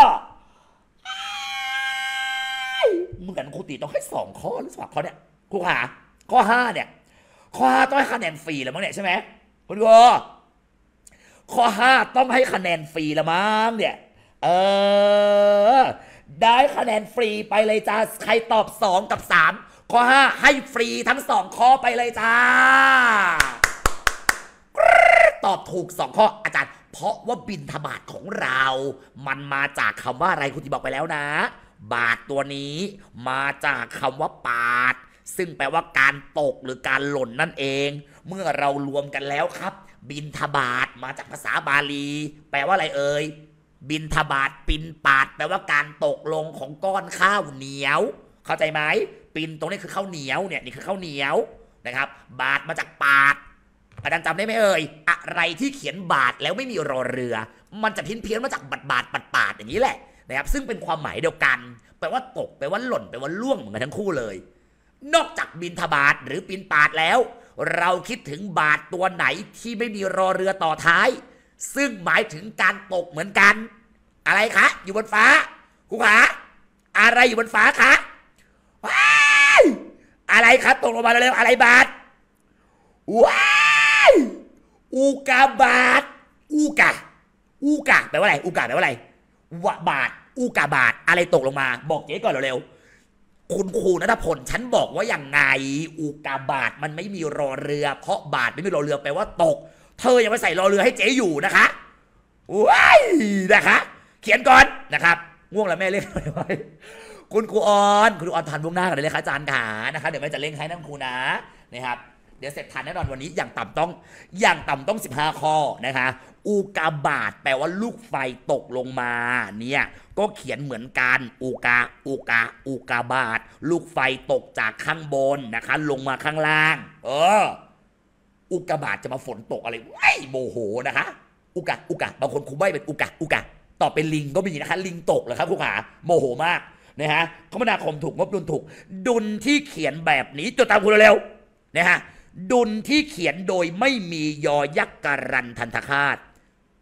เหมือนครูตีต้องให้2ข้อหรือ2ข้อเนี่ยครูหาข้อ5เนี่ยข้อ5ต้องให้คะแนนฟรีแล้วมั้งเนี่ยใช่ไหมคุณครูข้อ5ต้องให้คะแนนฟรีละมั้งเนี่ยได้คะแนนฟรีไปเลยจ้าใครตอบ2กับ3ข้อ5ให้ฟรีทั้ง2ข้อไปเลยจ้าตอบถูก2ข้ออาจารย์เพราะว่าบิณฑบาตของเรามันมาจากคำว่าอะไรคุณที่บอกไปแล้วนะบาทตัวนี้มาจากคำว่าปาดซึ่งแปลว่าการตกหรือการหล่นนั่นเองเมื่อเรารวมกันแล้วครับบิณฑบาตมาจากภาษาบาลีแปลว่าอะไรเอ่ยบิณฑบาตปินปาดแปลว่าการตกลงของก้อนข้าวเหนียวเข้าใจไหมปินตรงนี้คือข้าวเหนียวเนี่ยนี่คือข้าวเหนียวนะครับบาทมาจากปาดอาจารย์จำได้ไหมเอ่ยอะไรที่เขียนบาทแล้วไม่มีรอเรือมันจะเพี้ยนมาจากบาดปาดอย่างนี้แหละนะครับซึ่งเป็นความหมายเดียวกันแปลว่าตกแปลว่าหล่นแปลว่าล่วงเหมือนกันทั้งคู่เลยนอกจากบิณฑบาตหรือปินปาดแล้วเราคิดถึงบาทตัวไหนที่ไม่มีรอเรือต่อท้ายซึ่งหมายถึงการตกเหมือนกันอะไรคะอยู่บนฟ้าครูขาอะไรอยู่บนฟ้าคะว้ายอะไรครับตกลงมาเร็วๆอะไรบาทว้ายอูกาบาทอูกาแปลว่าอะไรอูกาแปลว่าอะไรวะบาทอูกาบาทอะไรตกลงมาบอกเจ๊ก่อนเร็วๆคุณครูณัฐพลฉันบอกว่าอย่างไงอูกาบาทมันไม่มีรอเรือเพราะบาทไม่มีรอเรือแปลว่าตกเธอยังไม่ใส่รอเรือให้เจ๊อยู่นะคะว้ายนะคะเขียนก่อนนะครับง่วงแล้วแม่เล่นอะไรไว้คุณครูออนทานวงหน้ากันเลยค่ะอาจารย์ขานะคะเดี๋ยวแม่จะเล่นให้นั่งครูนะครับเดี๋ยวเสร็จทันแน่นอนวันนี้อย่างต่ำต้อง15ข้อนะคะอูกาบาทแปลว่าลูกไฟตกลงมาเนี่ยก็เขียนเหมือนกันอูกาบาทลูกไฟตกจากข้างบนนะคะลงมาข้างล่างอุกาบาทจะมาฝนตกอะไรว้ายโมโหนะคะอุกะบางคนครูใบ้เป็นอุกะตอบเป็นลิงก็มีนะคะลิงตกเหรอครับครูขาโมโหมากนะฮะคมนาคมถูกงบดุลถูกดุลที่เขียนแบบนี้จดตามครูเร็วๆนะฮะดุลที่เขียนโดยไม่มียอยักษ์การันทันทคาต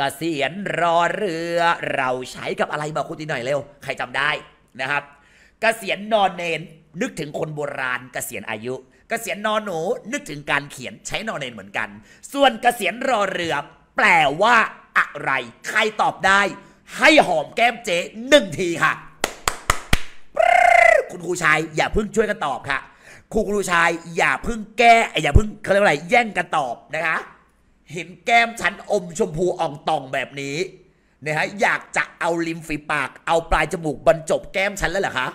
กษียณรอเรือเราใช้กับอะไรบอกคุณตีหน่อยเร็วใครจำได้นะครับเกษียณนอนเนนนึกถึงคนโบราณเกษียณอายุเกษียณนอนหนูนึกถึงการเขียนใช้นอนเนนเหมือนกันส่วนเกษียณรอเรือแปลว่าอะไรใครตอบได้ให้หอมแก้มเจ๊1 ทีค่ะคุณครูชายอย่าเพิ่งช่วยกันตอบค่ะครูชายอย่าเพิ่งแก้อย่าเพิ่งเขาเรียกว่าอะไรแย่งกันตอบนะคะเห็นแก้มฉันอมชมพูอ่องตองแบบนี้นะฮะอยากจะเอาริมฝีปากเอาปลายจมูกบรรจบแก้มฉันแล้วเหรอคะ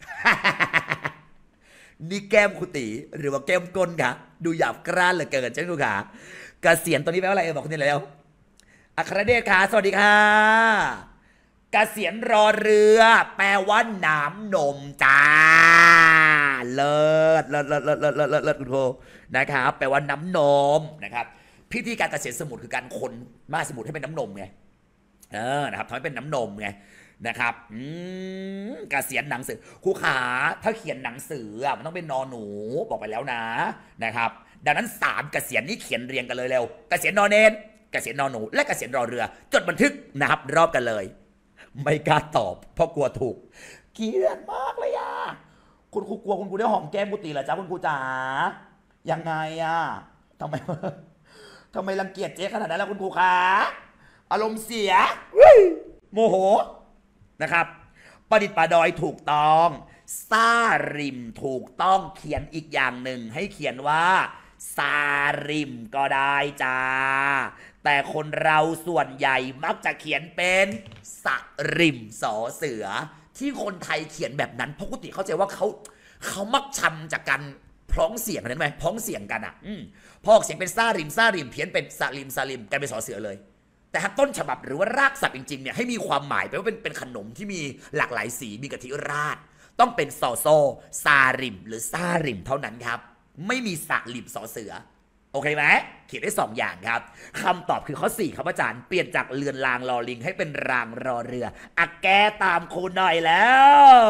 นี่แก้มคุณตีหรือว่าแก้มก้นคะดูหยาบกร้านเหลือเกินใช่ไหมคุณขาเกษียณตัวนี้แปลว่าอะไรบอกคุณนี่แล้วอัครเดชค่ะสวัสดีค่ะเกษียณรอเรือแปลว่าน้ำนมจ้าเลิศคุณโทนะครับแปลว่าน้ำนมนะครับพิธีการเกษียณสมุทรคือการคนมาสมุทรให้เป็นน้ำนมไงนะครับทำให้เป็นน้ำนมไงนะครับเกษียณหนังสือครูขาถ้าเขียนหนังสือมันต้องเป็นนอหนูบอกไปแล้วนะครับดังนั้น3เกษียณนี้เขียนเรียงกันเลยเร็วเกษียณนอเนนเกษียณนอหนูและเกษียณรอเรือจดบันทึกนะครับรอบกันเลยไม่กล้าตอบเพราะกลัวถูกเกลียดมากเลยอ่ะคุณครูกลัวคุณครูได้หอมแก้มกุฏิเหรอจ๊ะคุณครูจ๋ายังไงอ่ะทำไมรังเกียจเจ๊ขนาดนั้นล่ะคุณครูคะอารมณ์เสียโมโหนะครับประดิษฐ์ประดอยถูกต้องซาริมถูกต้องเขียนอีกอย่างหนึ่งให้เขียนว่าซาริมก็ได้จ้าแต่คนเราส่วนใหญ่มักจะเขียนเป็นสริมสอเสือที่คนไทยเขียนแบบนั้นเพราะปกติเข้าใจว่าเขามักชำจากการพ้องเสียงกันไหมพ้องเสียงกันอ่ะพอออกเสียงเป็นซาริมเพี้ยนเป็นสลิมกลายเป็นสอเสือเลยแต่ถ้าต้นฉบับหรือว่ารากศัพท์จริงๆเนี่ยให้มีความหมายแปลว่าเป็นขนมที่มีหลากหลายสีมีกะทิราดต้องเป็นซอโซซาริมหรือซาริมเท่านั้นครับไม่มีสลิมสอเสือโอเคไหมเขียนได้2อย่างครับคำตอบคือข้อ4ครับอาจารย์เปลี่ยนจากเรือนรางรอลิงให้เป็นรางรอเรืออ่ะแกตามครูหน่อยแล้ว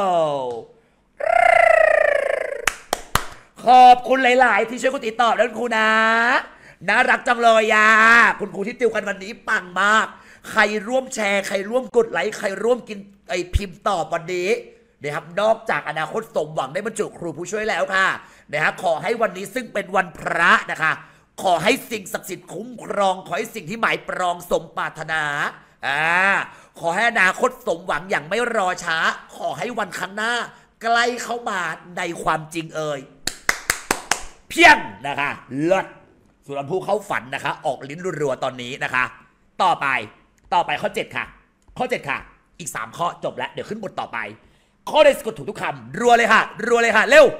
ขอบคุณหลายๆที่ช่วยคุณติดตอบแล้วครูนะน่ารักจังเลยอ่ะคุณครูที่ติวกันวันนี้ปังมากใครร่วมแชร์ใครร่วมกดไลค์ใครร่วมกินพิมพ์ตอบวันนี้นะครับนอกจากอนาคตสมหวังได้บรรจุครูผู้ช่วยแล้วค่ะนะครับขอให้วันนี้ซึ่งเป็นวันพระนะคะขอให้สิ่งศักดิ์สิทธิ์คุ้มครองขอให้สิ่งที่หมายปรองสมปรารถนาขอให้อนาคตสมหวังอย่างไม่รอช้าขอให้วันข้างหน้าใกล้เข้ามาในความจริงเพียงนะคะเลิศส่วนผู้เข้าฝันนะคะออกลิ้นรัวๆตอนนี้นะคะต่อไปข้อ7ค่ะข้อ7ค่ะอีก3ข้อจบแล้วเดี๋ยวขึ้นบทต่อไปข้อใดสะกดถูกทุกคำรัวเลยค่ะเร็ว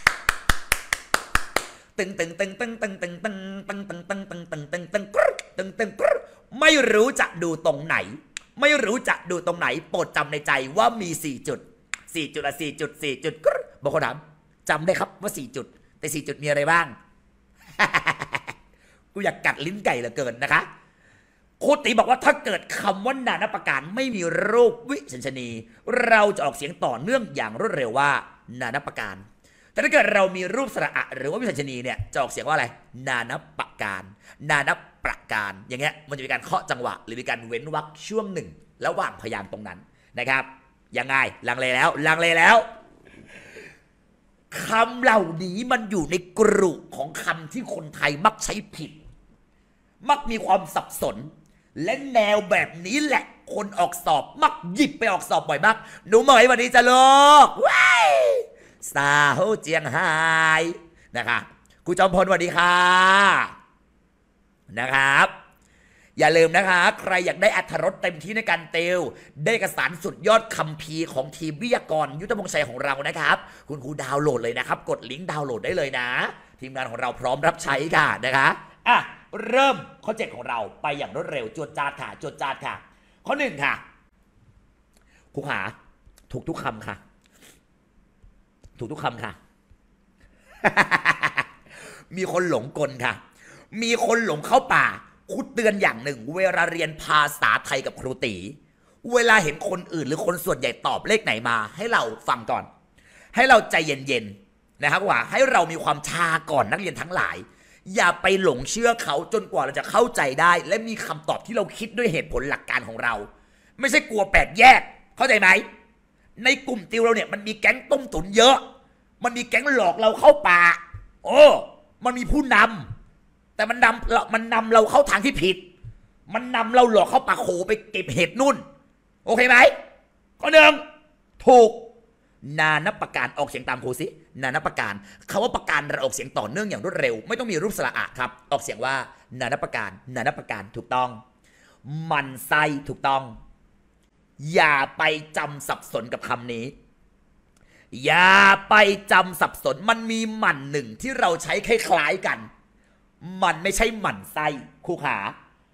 ตึงไม่รู้จะดูตรงไหนโปรดจำในใจว่ามี4 จุดบางคนถามจำได้ครับว่า4 จุดแต่4 จุดมีอะไรบ้าง กูอยากกัดลิ้นไก่เหลือเกินนะคะครูตีบอกว่าถ้าเกิดคำว่านานาประการไม่มีรูปวิสัญชนีเราจะออกเสียงต่อเนื่องอย่างรวดเร็วว่านานาประการแต่ถ้าเกิดเรามีรูปสระอะหรือว่าวิสัญชนีเนี่ยจะออกเสียงว่าอะไรนานาประการอย่างเงี้ยมันจะมีการเคาะจังหวะหรือมีการเว้นวรรคช่วงหนึ่งระหว่างพยางค์ตรงนั้นนะครับยังไงลังเลแล้วคำเหล่านี้มันอยู่ในกลุ่มของคำที่คนไทยมักใช้ผิดมักมีความสับสนและแนวแบบนี้แหละคนออกสอบมักหยิบไปออกสอบบ่อยมากหนูเหมยวันนี้จะลูกว้ายสาวเจียงไฮ้นะคะครูจอมพลสวัสดีค่ะนะครับอย่าลืมนะคะใครอยากได้อรรถรสเต็มที่ในการติวได้เอกสารสุดยอดคัมภีร์ของทีมวิทยากรยุทธมงชัยของเรานะครับคุณครูดาวน์โหลดเลยนะครับกดลิงก์ดาวน์โหลดได้เลยนะทีมงานของเราพร้อมรับใช้ค่ะนะคะเริ่มข้อ7ของเราไปอย่างรวดเร็วจวดจาดค่ะข้อ1ค่ะครูขาถูกทุกคำค่ะมีคนหลงกลค่ะมีคนหลงเข้าป่าครูเตือนอย่างหนึ่งเวลาเรียนภาษาไทยกับครูตีเวลาเห็นคนอื่นหรือคนส่วนใหญ่ตอบเลขไหนมาให้เราฟังก่อนให้เราใจเย็นๆนะครับว่าให้เรามีความชาก่อนนักเรียนทั้งหลายอย่าไปหลงเชื่อเขาจนกว่าเราจะเข้าใจได้และมีคำตอบที่เราคิดด้วยเหตุผลหลักการของเราไม่ใช่กลัวแปลกแยกเข้าใจไหมในกลุ่มติวเราเนี่ยมันมีแก๊งต้มตุ๋นเยอะมันมีแก๊งหลอกเราเข้าป่ามันมีผู้นำแต่มันนำเราเข้าทางที่ผิดมันนำเราหลอกเข้าป่าโขไปเก็บเห็ดนุ่นโอเคไหมข้อหนึ่งถูกนานับประการออกเสียงตามครูสินานับประการคำว่าประการเราออกเสียงต่อเนื่องอย่างรวดเร็วไม่ต้องมีรูปสระอะครับออกเสียงว่านานับประการนานับประการถูกต้องมันไส้ถูกต้องอย่าไปจำสับสนกับคำนี้อย่าไปจำสับสนมันมีหมั่นหนึ่งที่เราใช้คล้ายๆกันมันไม่ใช่หมั่นไส้ครูขา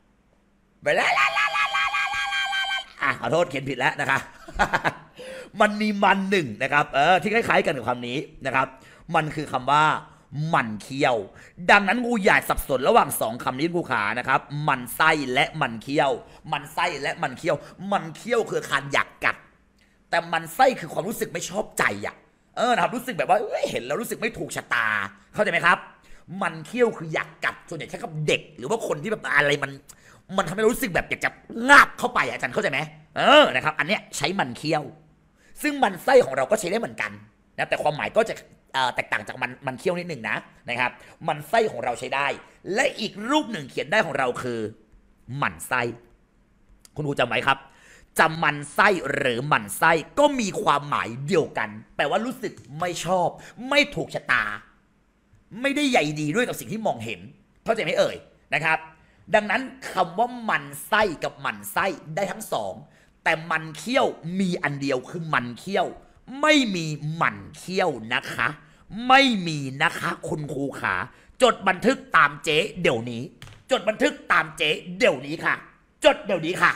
ขอโทษเขียนผิดแล้วนะคะ มันมีมันหนึ่งนะครับที่คล้ายๆกันกับคำนี้นะครับมันคือคำว่ามันเคี้ยวดังนั้นกูอย่าสับสนระหว่างสองคำนี้กูขานะครับมันไส้และมันเคี้ยวมันไส้และมันเคี้ยวมันเคี้ยวคือการอยากกัดแต่มันไส้คือความรู้สึกไม่ชอบใจนะครับรู้สึกแบบว่าเห็นแล้วรู้สึกไม่ถูกชะตาเข้าใจไหมครับมันเคี้ยวคืออยากกัดส่วนใหญ่ใช้กับเด็กหรือว่าคนที่แบบอะไรมันทำให้เรารู้สึกแบบอยากจะงาบเข้าไปอาจารย์เข้าใจไหมนะครับอันเนี้ยใช้มันเคี้ยวซึ่งมันไส้ของเราก็ใช้ได้เหมือนกันนะแต่ความหมายก็จะแตกต่างจากมันเคี้ยวนิดหนึ่งนะครับมันไส้ของเราใช้ได้และอีกรูปหนึ่งเขียนได้ของเราคือมันไส้คุณครูจำไว้ครับจำมันไส้หรือมันไส้ก็มีความหมายเดียวกันแปลว่ารู้สึกไม่ชอบไม่ถูกชะตาไม่ได้ใยดีด้วยกับสิ่งที่มองเห็นเข้าใจไหมเอ่ยนะครับดังนั้นคำว่ามันไส้กับมันไส้ได้ทั้งสองแต่มันเคี้ยวมีอันเดียวคือมันเคี้ยวไม่มีมันเคี้ยวนะคะไม่มีนะคะคุณครูขาจดบันทึกตามเจ๊เดี๋ยวนี้จดบันทึกตามเจ๊เดี๋ยวนี้ค่ะจดเดี๋ยวนี้ค่ะ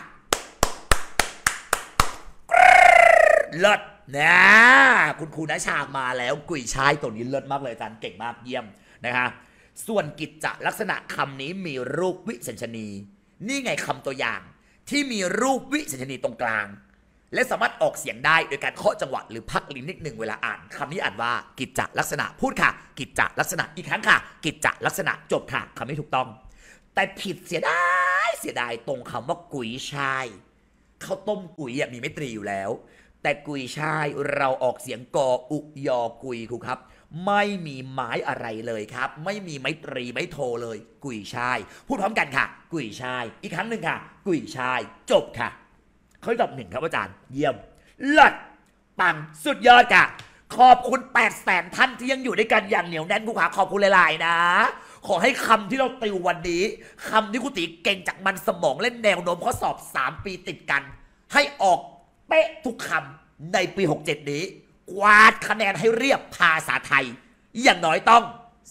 เลิศนะคุณครูณชามาแล้วกุยช่ายตัวนี้เลิศมากเลยอาจารย์เก่งมากเยี่ยมนะคะส่วนกิจจลักษณะคำนี้มีรูปวิสัญชนีนี่ไงคำตัวอย่างที่มีรูปวิสัญชนีตรงกลางและสามารถออกเสียงได้โดยการเคาะจังหวะหรือพักลิ้นนิดหนึ่งเวลาอ่านคำนี้อ่านว่ากิจจลักษณะพูดค่ะกิจจลักษณะอีกครั้งค่ะกิจจลักษณะจบค่ะคำนี้ถูกต้องแต่ผิดเสียดายตรงคำว่ากุยช่ายข้าวต้มกุยมีไม่ตรีอยู่แล้วแต่กุยช่ายเราออกเสียงกออุยอกุยครูครับไม่มีไม้อะไรเลยครับไม่มีไม้ตรีไม้โทเลยกุยช่ายพูดพร้อมกันค่ะกุยช่ายอีกครั้งหนึ่งค่ะกุยช่ายจบค่ะข้อที่1ครับอาจารย์เยี่ยมเลิศปังสุดยอดค่ะขอบคุณ800,000 ท่านที่ยังอยู่ด้วยกันอย่างเหนียวแน่นครูขาขอบคุณหลายๆนะขอให้คำที่เราติววันนี้คำที่ครูตีเก่งจากมันสมองเล่นแนวโน้มข้อสอบ3 ปีติดกันให้ออกเป๊ะทุกคำในปี67นี้กวาดคะแนนให้เรียบภาษาไทยอย่างน้อยต้อง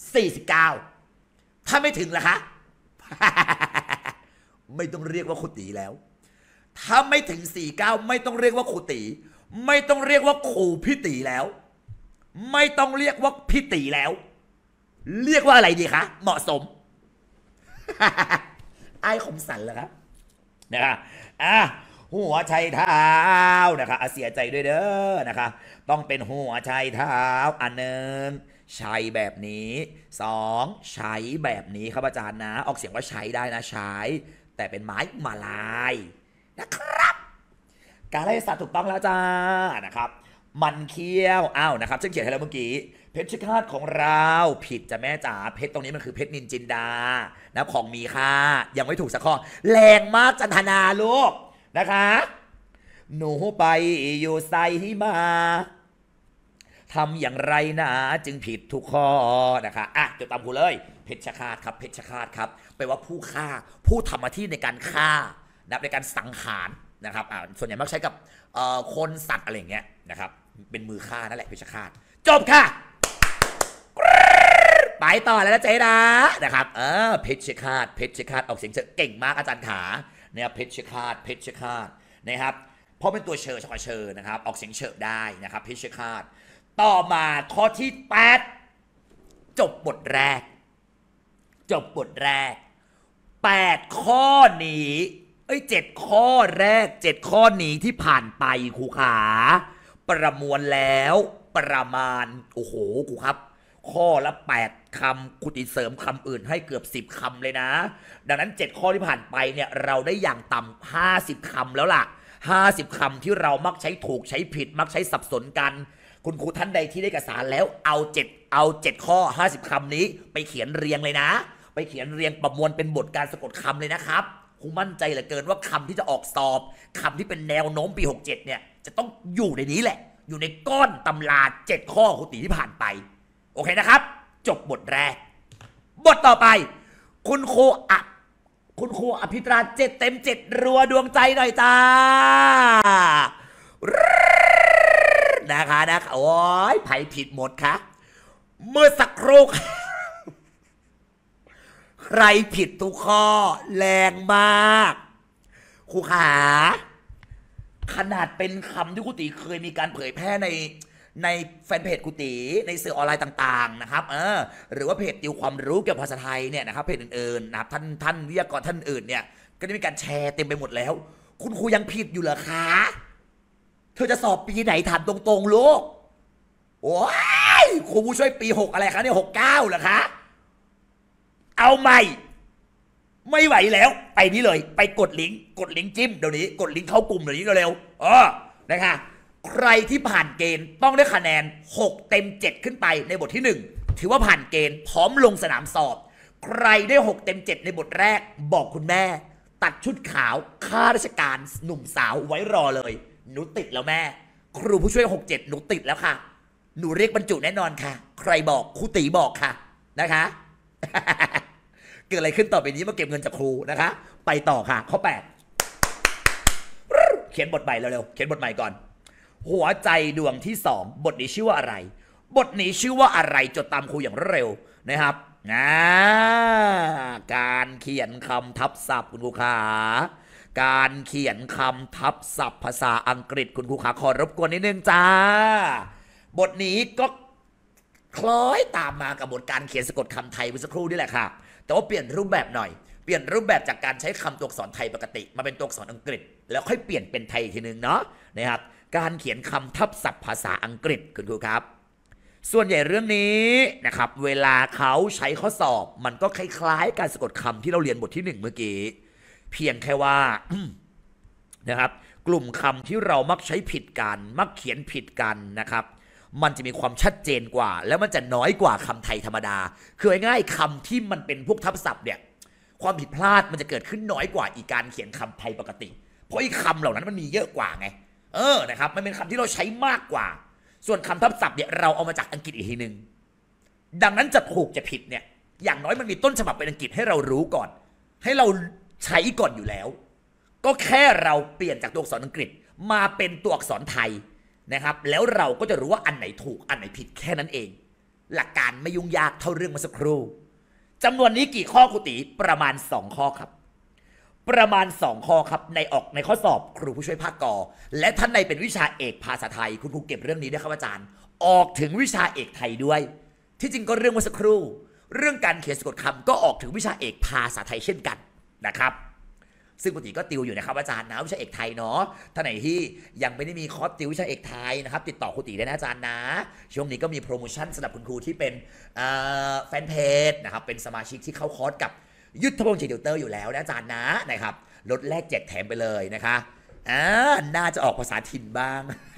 49ถ้าไม่ถึงล่ะคะ ไม่ต้องเรียกว่าครูตีแล้วถ้าไม่ถึง49ไม่ต้องเรียกว่าครูตีไม่ต้องเรียกว่าครูพี่ตีแล้วไม่ต้องเรียกว่าพี่ตีแล้วเรียกว่าอะไรดีคะเหมาะสม ไอ้คมสันเหรอครับนะคะหัวไชเท้านะคะเสียใจด้วยเด้อนะคะต้องเป็นหัวไชเท้าอันหนึ่งใช้แบบนี้2ใช้แบบนี้ครับอาจารย์นะออกเสียงว่าใช้ได้นะใช้แต่เป็นไม้มาลายนะครับการไล่สัตว์ถูกต้องแล้วจ้านะครับมันเคี้ยวนะครับซึ่งเขียนให้เราเมื่อกี้เพชรฆาตของเราผิดจ้ะแม่จ๋าเพชรตรงนี้มันคือเพชรนินจินดานะของมีค่ายังไม่ถูกสักข้อแรงมากจันทนาลูกนะคะหนูไปอยู่ไซมาทำอย่างไรนะจึงผิดทุกข้อนะคะจดตามกูเลยเพชรฆาตครับเพชรฆาตครับแปลว่าผู้ฆ่าผู้ทำหน้าที่ในการฆ่าในการสังหารนะครับส่วนใหญ่มักใช้กับคนสัตว์อะไรอย่างเงี้ยนะครับเป็นมือฆ่านั่นแหละเพชรฆาตจบค่ะไปต่อแล้วนะเจ๊นะครับเพชรฆาตเพชรฆาตออกเสียงเก่งมากอาจารย์ขาเนี่ยเพชรฆาตเพชรฆาตนะครับเพราะเป็นตัวเชอนะครับออกเสียงเชอได้นะครับเพชรฆาตต่อมาข้อที่8จบบทแรก8ข้อนี้7ข้อแรก7ข้อนี้ที่ผ่านไปครูขาประมวลแล้วประมาณโอ้โหครูครับข้อละ8คำครูตีเสริมคำอื่นให้เกือบ10คำเลยนะดังนั้น7ข้อที่ผ่านไปเนี่ยเราได้อย่างต่ำ50คำแล้วล่ะ50คำที่เรามักใช้ถูกใช้ผิดมักใช้สับสนกันคุณครูท่านใดที่ได้เอกสารแล้วเอา7ข้อ50คำนี้ไปเขียนเรียงเลยนะไปเขียนเรียงประมวลเป็นบทการสะกดคำเลยนะครับครูมั่นใจเหลือเกินว่าคำที่จะออกสอบคำที่เป็นแนวโน้มปี67เนี่ยจะต้องอยู่ในนี้แหละอยู่ในก้อนตำรา7ข้อครูตีที่ผ่านไปโอเคนะครับจบบทแรกบทต่อไปคุณครูอภิตรา7 เต็ม 7รัวดวงใจหน่อยจ้านะคะโอ้ยไผ่ผิดหมดคะเมื่อสักครู่ใครผิดทุกข้อแรงมากครูขาขนาดเป็นคำที่ครูตีเคยมีการเผยแพร่ในแฟนเพจครูตีในสื่อออนไลน์ต่างๆนะครับหรือว่าเพจติวความรู้เกี่ยวกับภาษาไทยเนี่ยนะครับเพจอื่นๆนะครับท่านวิทยากรท่านอื่นเนี่ยก็ได้มีการแชร์เต็มไปหมดแล้วคุณครูยังผิดอยู่เหรอคะเธอจะสอบปีไหนถามตรงๆลูกโอ้ยครูผู้ช่วยปี6อะไรคะเนี่ย69เหรอคะเอาใหม่ไม่ไหวแล้วไปนี้เลยไปกดลิงก์จิ้มเดี๋ยวนี้กดลิงก์เข้ากลุ่มเดี๋ยวนี้เร็วๆนะคะใครที่ผ่านเกณฑ์ต้องได้คะแนน6 เต็ม 7ขึ้นไปในบทที่1ถือว่าผ่านเกณฑ์พร้อมลงสนามสอบใครได้6 เต็ม 7ในบทแรกบอกคุณแม่ตัดชุดขาวข้าราชการหนุ่มสาวไว้รอเลยหนูติดแล้วแม่ครูผู้ช่วย67หนูติดแล้วค่ะหนูเรียกบรรจุแน่นอนค่ะใครบอกครูตีบอกค่ะนะคะ เกิดอะไรขึ้นต่อไปนี้มาเก็บเงินจากครูนะคะไปต่อค่ะข้อ8เขียนบทใหม่เร็วๆเขียนบทใหม่ก่อนหัวใจดวงที่2บทนี้ชื่อว่าอะไรบทนี้ชื่อว่าอะไรจดตามครูอย่างเร็วนะครับการเขียนคำทับศัพท์คุณครูขาการเขียนคำทับศัพท์ภาษาอังกฤษคุณครูขาขอรบกวนนิดนึงจ้าบทนี้ก็คล้อยตามมากับบทการเขียนสะกดคำไทยเมื่อสักครู่นี่แหละค่ะแต่ว่าเปลี่ยนรูปแบบหน่อยเปลี่ยนรูปแบบจากการใช้คำตัวอักษรไทยปกติมาเป็นตัวอักษรอังกฤษแล้วค่อยเปลี่ยนเป็นไทยทีนึงเนาะนะครับการเขียนคำทับศัพท์ภาษาอังกฤษคุณครูครับส่วนใหญ่เรื่องนี้นะครับเวลาเขาใช้ข้อสอบมันก็คล้ายๆการสะกดคำที่เราเรียนบทที่1เมื่อกี้เพียงแค่ว่านะครับกลุ่มคำที่เรามักใช้ผิดกันมักเขียนผิดกันนะครับมันจะมีความชัดเจนกว่าแล้วมันจะน้อยกว่าคำไทยธรรมดาคือง่ายๆคำที่มันเป็นพวกทับศัพท์เนี่ยความผิดพลาดมันจะเกิดขึ้นน้อยกว่าอีกการเขียนคำไทยปกติเพราะอีกคำเหล่านั้นมันมีเยอะกว่าไงนะครับมันเป็นคำที่เราใช้มากกว่าส่วนคำทับศัพท์เนี่ยเราเอามาจากอังกฤษอีกทีนึงดังนั้นจะถูกจะผิดเนี่ยอย่างน้อยมันมีต้นฉบับเป็นอังกฤษให้เรารู้ก่อนให้เราใช้ก่อนอยู่แล้วก็แค่เราเปลี่ยนจากตัวอักษรอังกฤษมาเป็นตัวอักษรไทยนะครับแล้วเราก็จะรู้ว่าอันไหนถูกอันไหนผิดแค่นั้นเองหลักการไม่ยุ่งยากเท่าเรื่องเมื่อสักครู่จำนวนนี้กี่ข้อครูตีประมาณ2ข้อครับประมาณ2ข้อครับในข้อสอบครูผู้ช่วยภาคกและท่านในเป็นวิชาเอกภาษาไทยคุณครูเก็บเรื่องนี้ด้วยครับอาจารย์ออกถึงวิชาเอกไทยด้วยที่จริงก็เรื่องเมื่อสักครู่เรื่องการเขียนสะกดคำก็ออกถึงวิชาเอกภาษาไทยเช่นกันนะครับซึ่งปกติก็ติวอยู่นะครับอาจารย์นะวิชาเอกไทยเนาะท่านไหนที่ยังไม่ได้มีคอร์สติววิชาเอกไทยนะครับติดต่อครูตีได้นะอาจารย์นะช่วงนี้ก็มีโปรโมชั่นสำหรับคุณครูที่เป็นแฟนเพจนะครับเป็นสมาชิกที่เข้าคอร์สกับยุทธพงศ์จิตติวเตอร์อยู่แล้วนะอาจารย์นะครับลดแลกแจกแถมไปเลยนะคะน่าจะออกภาษาถิ่นบ้าง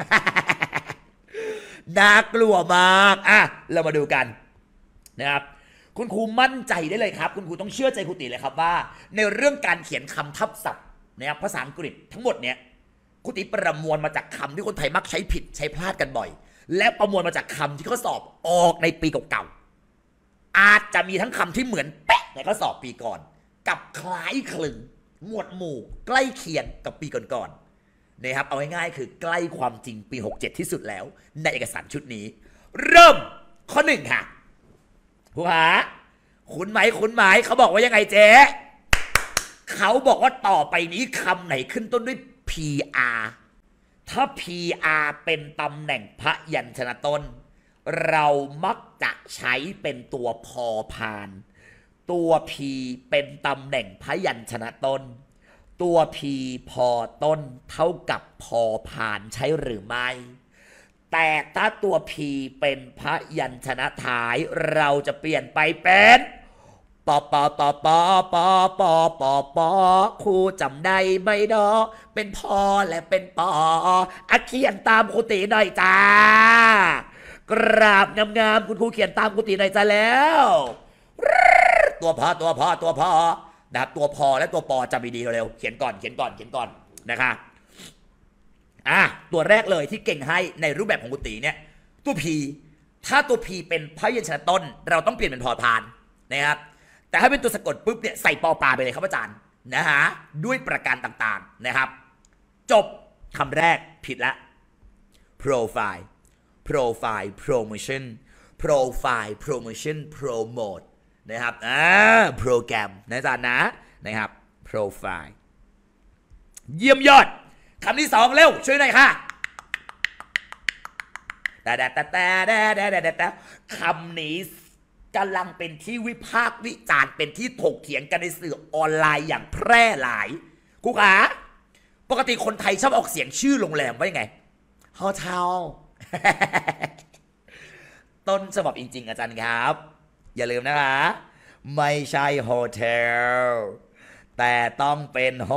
น่ากลัวมากเรามาดูกันนะครับคุณครูมั่นใจได้เลยครับคุณครูต้องเชื่อใจครูตีเลยครับว่าในเรื่องการเขียนคำทับศัพท์นะครับภาษาอังกฤษทั้งหมดเนี่ยครูตีประมวลมาจากคำที่คนไทยมักใช้ผิดใช้พลาดกันบ่อยและประมวลมาจากคำที่ข้อสอบออกในปีเก่าๆอาจจะมีทั้งคำที่เหมือนเป๊ะในข้อสอบปีก่อนกับคล้ายคลึงหมวดหมู่ใกล้เคียงกับปีก่อนๆนะครับเอาง่ายๆคือใกล้ความจริงปี67ที่สุดแล้วในเอกสารชุดนี้เริ่มข้อ1ค่ะผู้หาคุณไหมเขาบอกว่ายังไงเจ๊เขาบอกว่าต่อไปนี้คำไหนขึ้นต้นด้วย PR ถ้า PR เป็นตำแหน่งพยัญชนะต้นเรามักจะใช้เป็นตัวพอพานตัว P เป็นตำแหน่งพยัญชนะต้นตัว P พอต้นเท่ากับพอพานใช่หรือไม่แต่ถ้าตัว P เป็นพยัญชนะท้ายเราจะเปลี่ยนไปเป็นปอปอปอปอปอปอปอปอครูจำได้ไหมดอเป็นพอและเป็นปอเขียนตามครูตีหน่อยจ้ากราบงามๆคุณครูเขียนตามครูตีหน่อยจ้าแล้วตัวพอนะครับตัวพอและตัวปอจำดีๆเร็วเขียนก่อนนะคะตัวแรกเลยที่เก่งให้ในรูปแบบของครูตีเนี่ยตัว P ถ้าตัว P เป็นพยัญชนะต้นเราต้องเปลี่ยนเป็นพอพานนะครับแต่ถ้าเป็นตัวสะกดปุ๊บเนี่ยใส่ปอปลาไปเลยครับอาจารย์นะฮะด้วยประการต่างๆนะครับจบคำแรกผิดละ profile promotion promote นะครับโปรแกรมนะอาจารย์นะครับ profile เยี่ยมยอดคำที่สองเร็วช่วยหน่อยค่ะแต่คำนี้กำลังเป็นที่วิพากษ์วิจารณ์เป็นที่ถกเถียงกันในสื่อออนไลน์อย่างแพร่หลายครูขาปกติคนไทยชอบออกเสียงชื่อโรงแรมว่ายังไง hotel ต้นฉบับจริงๆอาจารย์ครับอย่าลืมนะคะไม่ใช่ hotel แต่ต้องเป็นห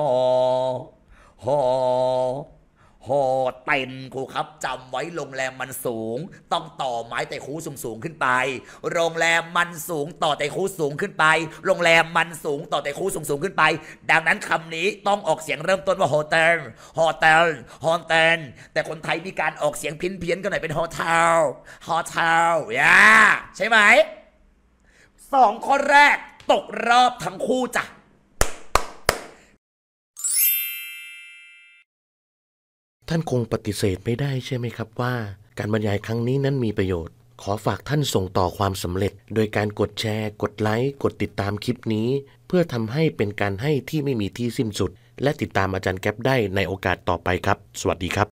อเต็นครูครับจำไว้โรงแรมมันสูงต้องต่อไม้แต่คูสูงขึ้นไปโรงแรมมันสูงต่อแต่คูสูงขึ้นไปโรงแรมมันสูงต่อแต่คูสูงขึ้นไปดังนั้นคำนี้ต้องออกเสียงเริ่มต้นว่าโฮเทลแต่คนไทยมีการออกเสียงเพี้ยนกันหน่อยเป็นโฮเทลใช่ไหม2คนแรกตกรอบทั้งคู่จ้ะท่านคงปฏิเสธไม่ได้ใช่ไหมครับว่าการบรรยายครั้งนี้นั้นมีประโยชน์ขอฝากท่านส่งต่อความสำเร็จโดยการกดแชร์กดไลค์กดติดตามคลิปนี้เพื่อทำให้เป็นการให้ที่ไม่มีที่สิ้นสุดและติดตามอาจารย์แก๊ปได้ในโอกาสต่อไปครับสวัสดีครับ